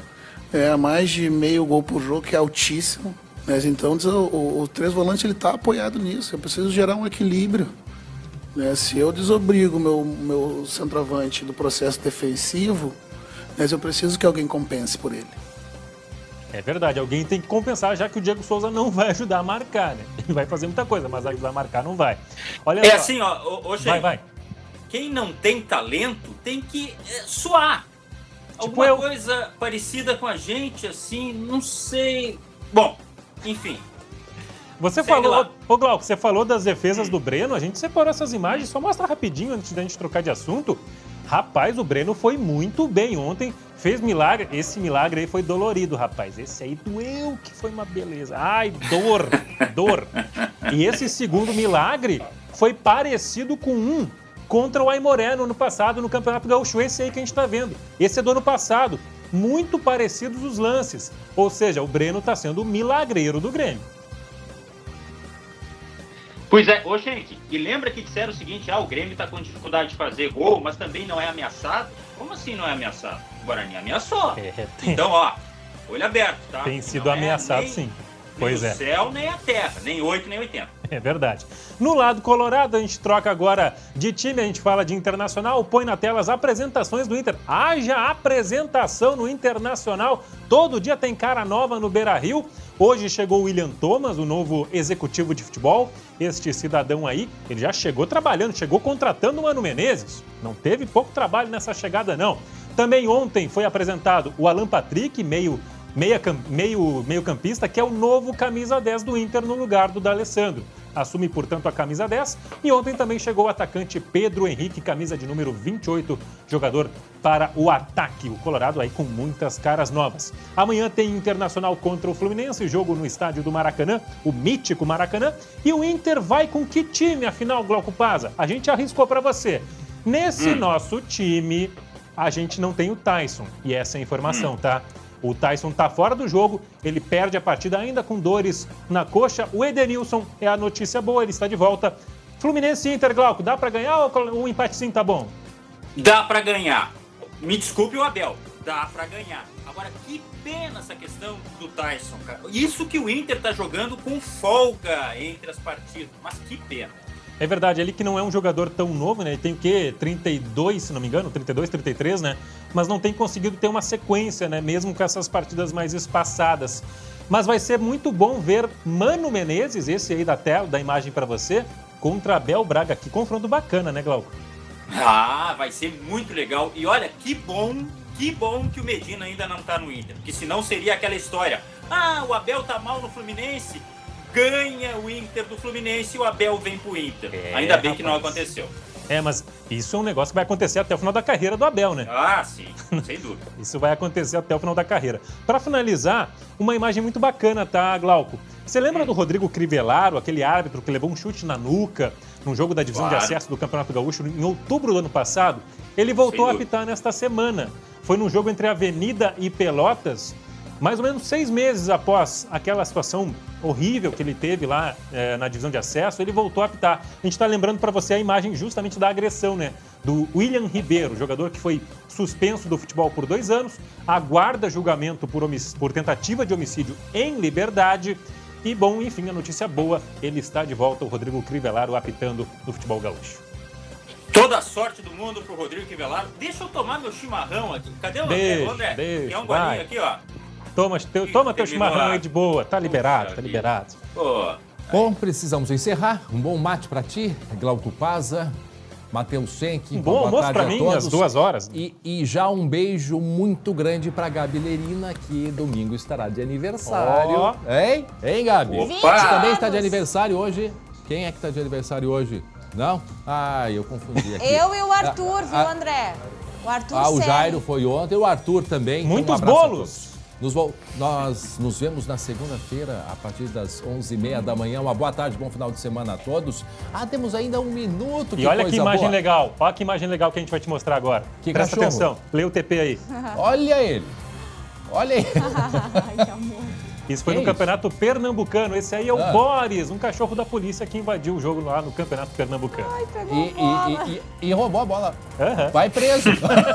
de meio gol por jogo, que é altíssimo. Mas então o 3 volante ele está apoiado nisso. Eu preciso gerar um equilíbrio. Se eu desobrigo meu centroavante do processo defensivo, mas eu preciso que alguém compense por ele. É verdade, alguém tem que compensar, já que o Diego Souza não vai ajudar a marcar, né? Ele vai fazer muita coisa, mas ajudar a marcar não vai. Olha só. Assim, vai. Quem não tem talento tem que suar. Alguma coisa parecida com a gente, assim, não sei. Bom, enfim. Você falou, Glauco, você falou das defesas do Breno, a gente separou essas imagens, só mostra rapidinho antes da gente trocar de assunto. Rapaz, o Breno foi muito bem ontem, fez milagre. Esse milagre aí foi dolorido, rapaz. Esse aí doeu, que foi uma beleza. Ai, dor. E esse segundo milagre foi parecido com um contra o Aimoré no ano passado, no Campeonato Gaúcho. Esse aí que a gente tá vendo. Esse é do ano passado. Muito parecidos os lances. Ou seja, o Breno tá sendo o milagreiro do Grêmio. Pois é, gente, e lembra que disseram o seguinte, o Grêmio tá com dificuldade de fazer gol, mas também não é ameaçado? Como assim não é ameaçado? O Guarani ameaçou. Então, olho aberto, tá? Tem sido ameaçado, sim. Pois nem o céu, nem a terra, nem 8, nem 80. É verdade. No lado colorado, a gente troca agora de time, a gente fala de Internacional, põe na tela as apresentações do Inter. Haja apresentação no Internacional, todo dia tem cara nova no Beira-Rio. Hoje chegou o William Thomas, o novo executivo de futebol. Este cidadão aí, ele já chegou trabalhando, chegou contratando o Mano Menezes. Não teve pouco trabalho nessa chegada, não. Também ontem foi apresentado o Alan Patrick, meio campista, que é o novo camisa 10 do Inter no lugar do D'Alessandro. assume, portanto, a camisa 10. E ontem também chegou o atacante Pedro Henrique, camisa de número 28, jogador para o ataque. O Colorado aí com muitas caras novas. Amanhã tem Internacional contra o Fluminense, jogo no estádio do Maracanã, o mítico Maracanã. E o Inter vai com que time, afinal, Glauco Pazza? A gente arriscou para você. Nesse nosso time, a gente não tem o Tyson. E essa é a informação, tá? O Tyson tá fora do jogo, ele perde a partida ainda com dores na coxa. O Edenilson é a notícia boa, ele está de volta. Fluminense e Inter, Glauco, dá para ganhar ou um empatezinho tá bom? Dá para ganhar. Me desculpe o Abel, dá para ganhar. Agora, que pena essa questão do Tyson, cara. Isso que o Inter tá jogando com folga entre as partidas, mas que pena. É verdade, ele que não é um jogador tão novo, né? Ele tem o quê? 32, se não me engano, 32, 33, né? Mas não tem conseguido ter uma sequência, né? Mesmo com essas partidas mais espaçadas. Mas vai ser muito bom ver Mano Menezes, esse aí da tela, da imagem para você, contra Abel Braga. Que confronto bacana, né, Glauco? Ah, vai ser muito legal. E olha, que bom que o Medina ainda não tá no Inter. Porque senão seria aquela história. Ah, o Abel tá mal no Fluminense. Ganha o Inter do Fluminense e o Abel vem pro Inter. Ainda bem que não aconteceu. Mas isso é um negócio que vai acontecer até o final da carreira do Abel, né? Ah, sim, sem dúvida. Isso vai acontecer até o final da carreira. Para finalizar, uma imagem muito bacana, tá, Glauco? Você lembra do Rodrigo Crivellaro, aquele árbitro que levou um chute na nuca num jogo da divisão de acesso do Campeonato Gaúcho em outubro do ano passado? Ele voltou a apitar nesta semana. Foi num jogo entre Avenida e Pelotas, mais ou menos 6 meses após aquela situação horrível que ele teve lá na divisão de acesso, ele voltou a apitar. A gente está lembrando para você a imagem justamente da agressão, né? Do William Ribeiro, jogador que foi suspenso do futebol por 2 anos, aguarda julgamento por tentativa de homicídio em liberdade. E, bom, enfim, a notícia boa, ele está de volta, o Rodrigo Crivellaro apitando no futebol gaúcho. Toda a sorte do mundo pro Rodrigo Crivellaro. Deixa eu tomar meu chimarrão aqui. Cadê o André? Tem um golinho aqui, ó. Toma teu chimarrão aí de boa, tá liberado, tá liberado. Bom, precisamos encerrar. Um bom mate pra ti, Glauco Pazza, Matheus Schenck. Um bom almoço pra mim, às 2 horas. E já um beijo muito grande pra Gabi Lerina, que domingo estará de aniversário. Hein, Gabi? Opa! Você também está de aniversário hoje? Quem é que está de aniversário hoje? Não? Eu confundi aqui. Eu e o Arthur, viu, André? O Arthur o Jairo foi ontem, o Arthur também. Muitos bolos! Nós nos vemos na segunda-feira, a partir das 11h30 da manhã. Uma boa tarde, bom final de semana a todos. Temos ainda 1 minuto. E olha que imagem legal. Olha que imagem legal que a gente vai te mostrar agora. Presta atenção. Lê o TP aí. Olha ele. Olha ele. Ai, que amor. Isso foi no Campeonato Pernambucano. Esse aí é o Boris, um cachorro da polícia que invadiu o jogo lá no Campeonato Pernambucano. Ai, pegou a bola. E roubou a bola. Vai preso.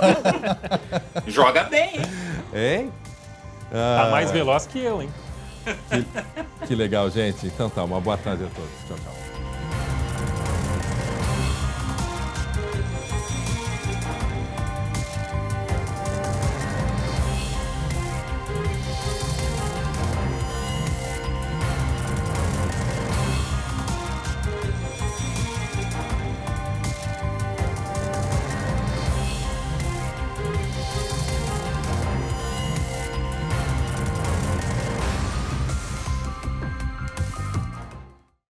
Joga bem, hein? Tá mais veloz que eu, hein? Que legal, gente. Então tá, uma boa tarde a todos. Tchau, tchau.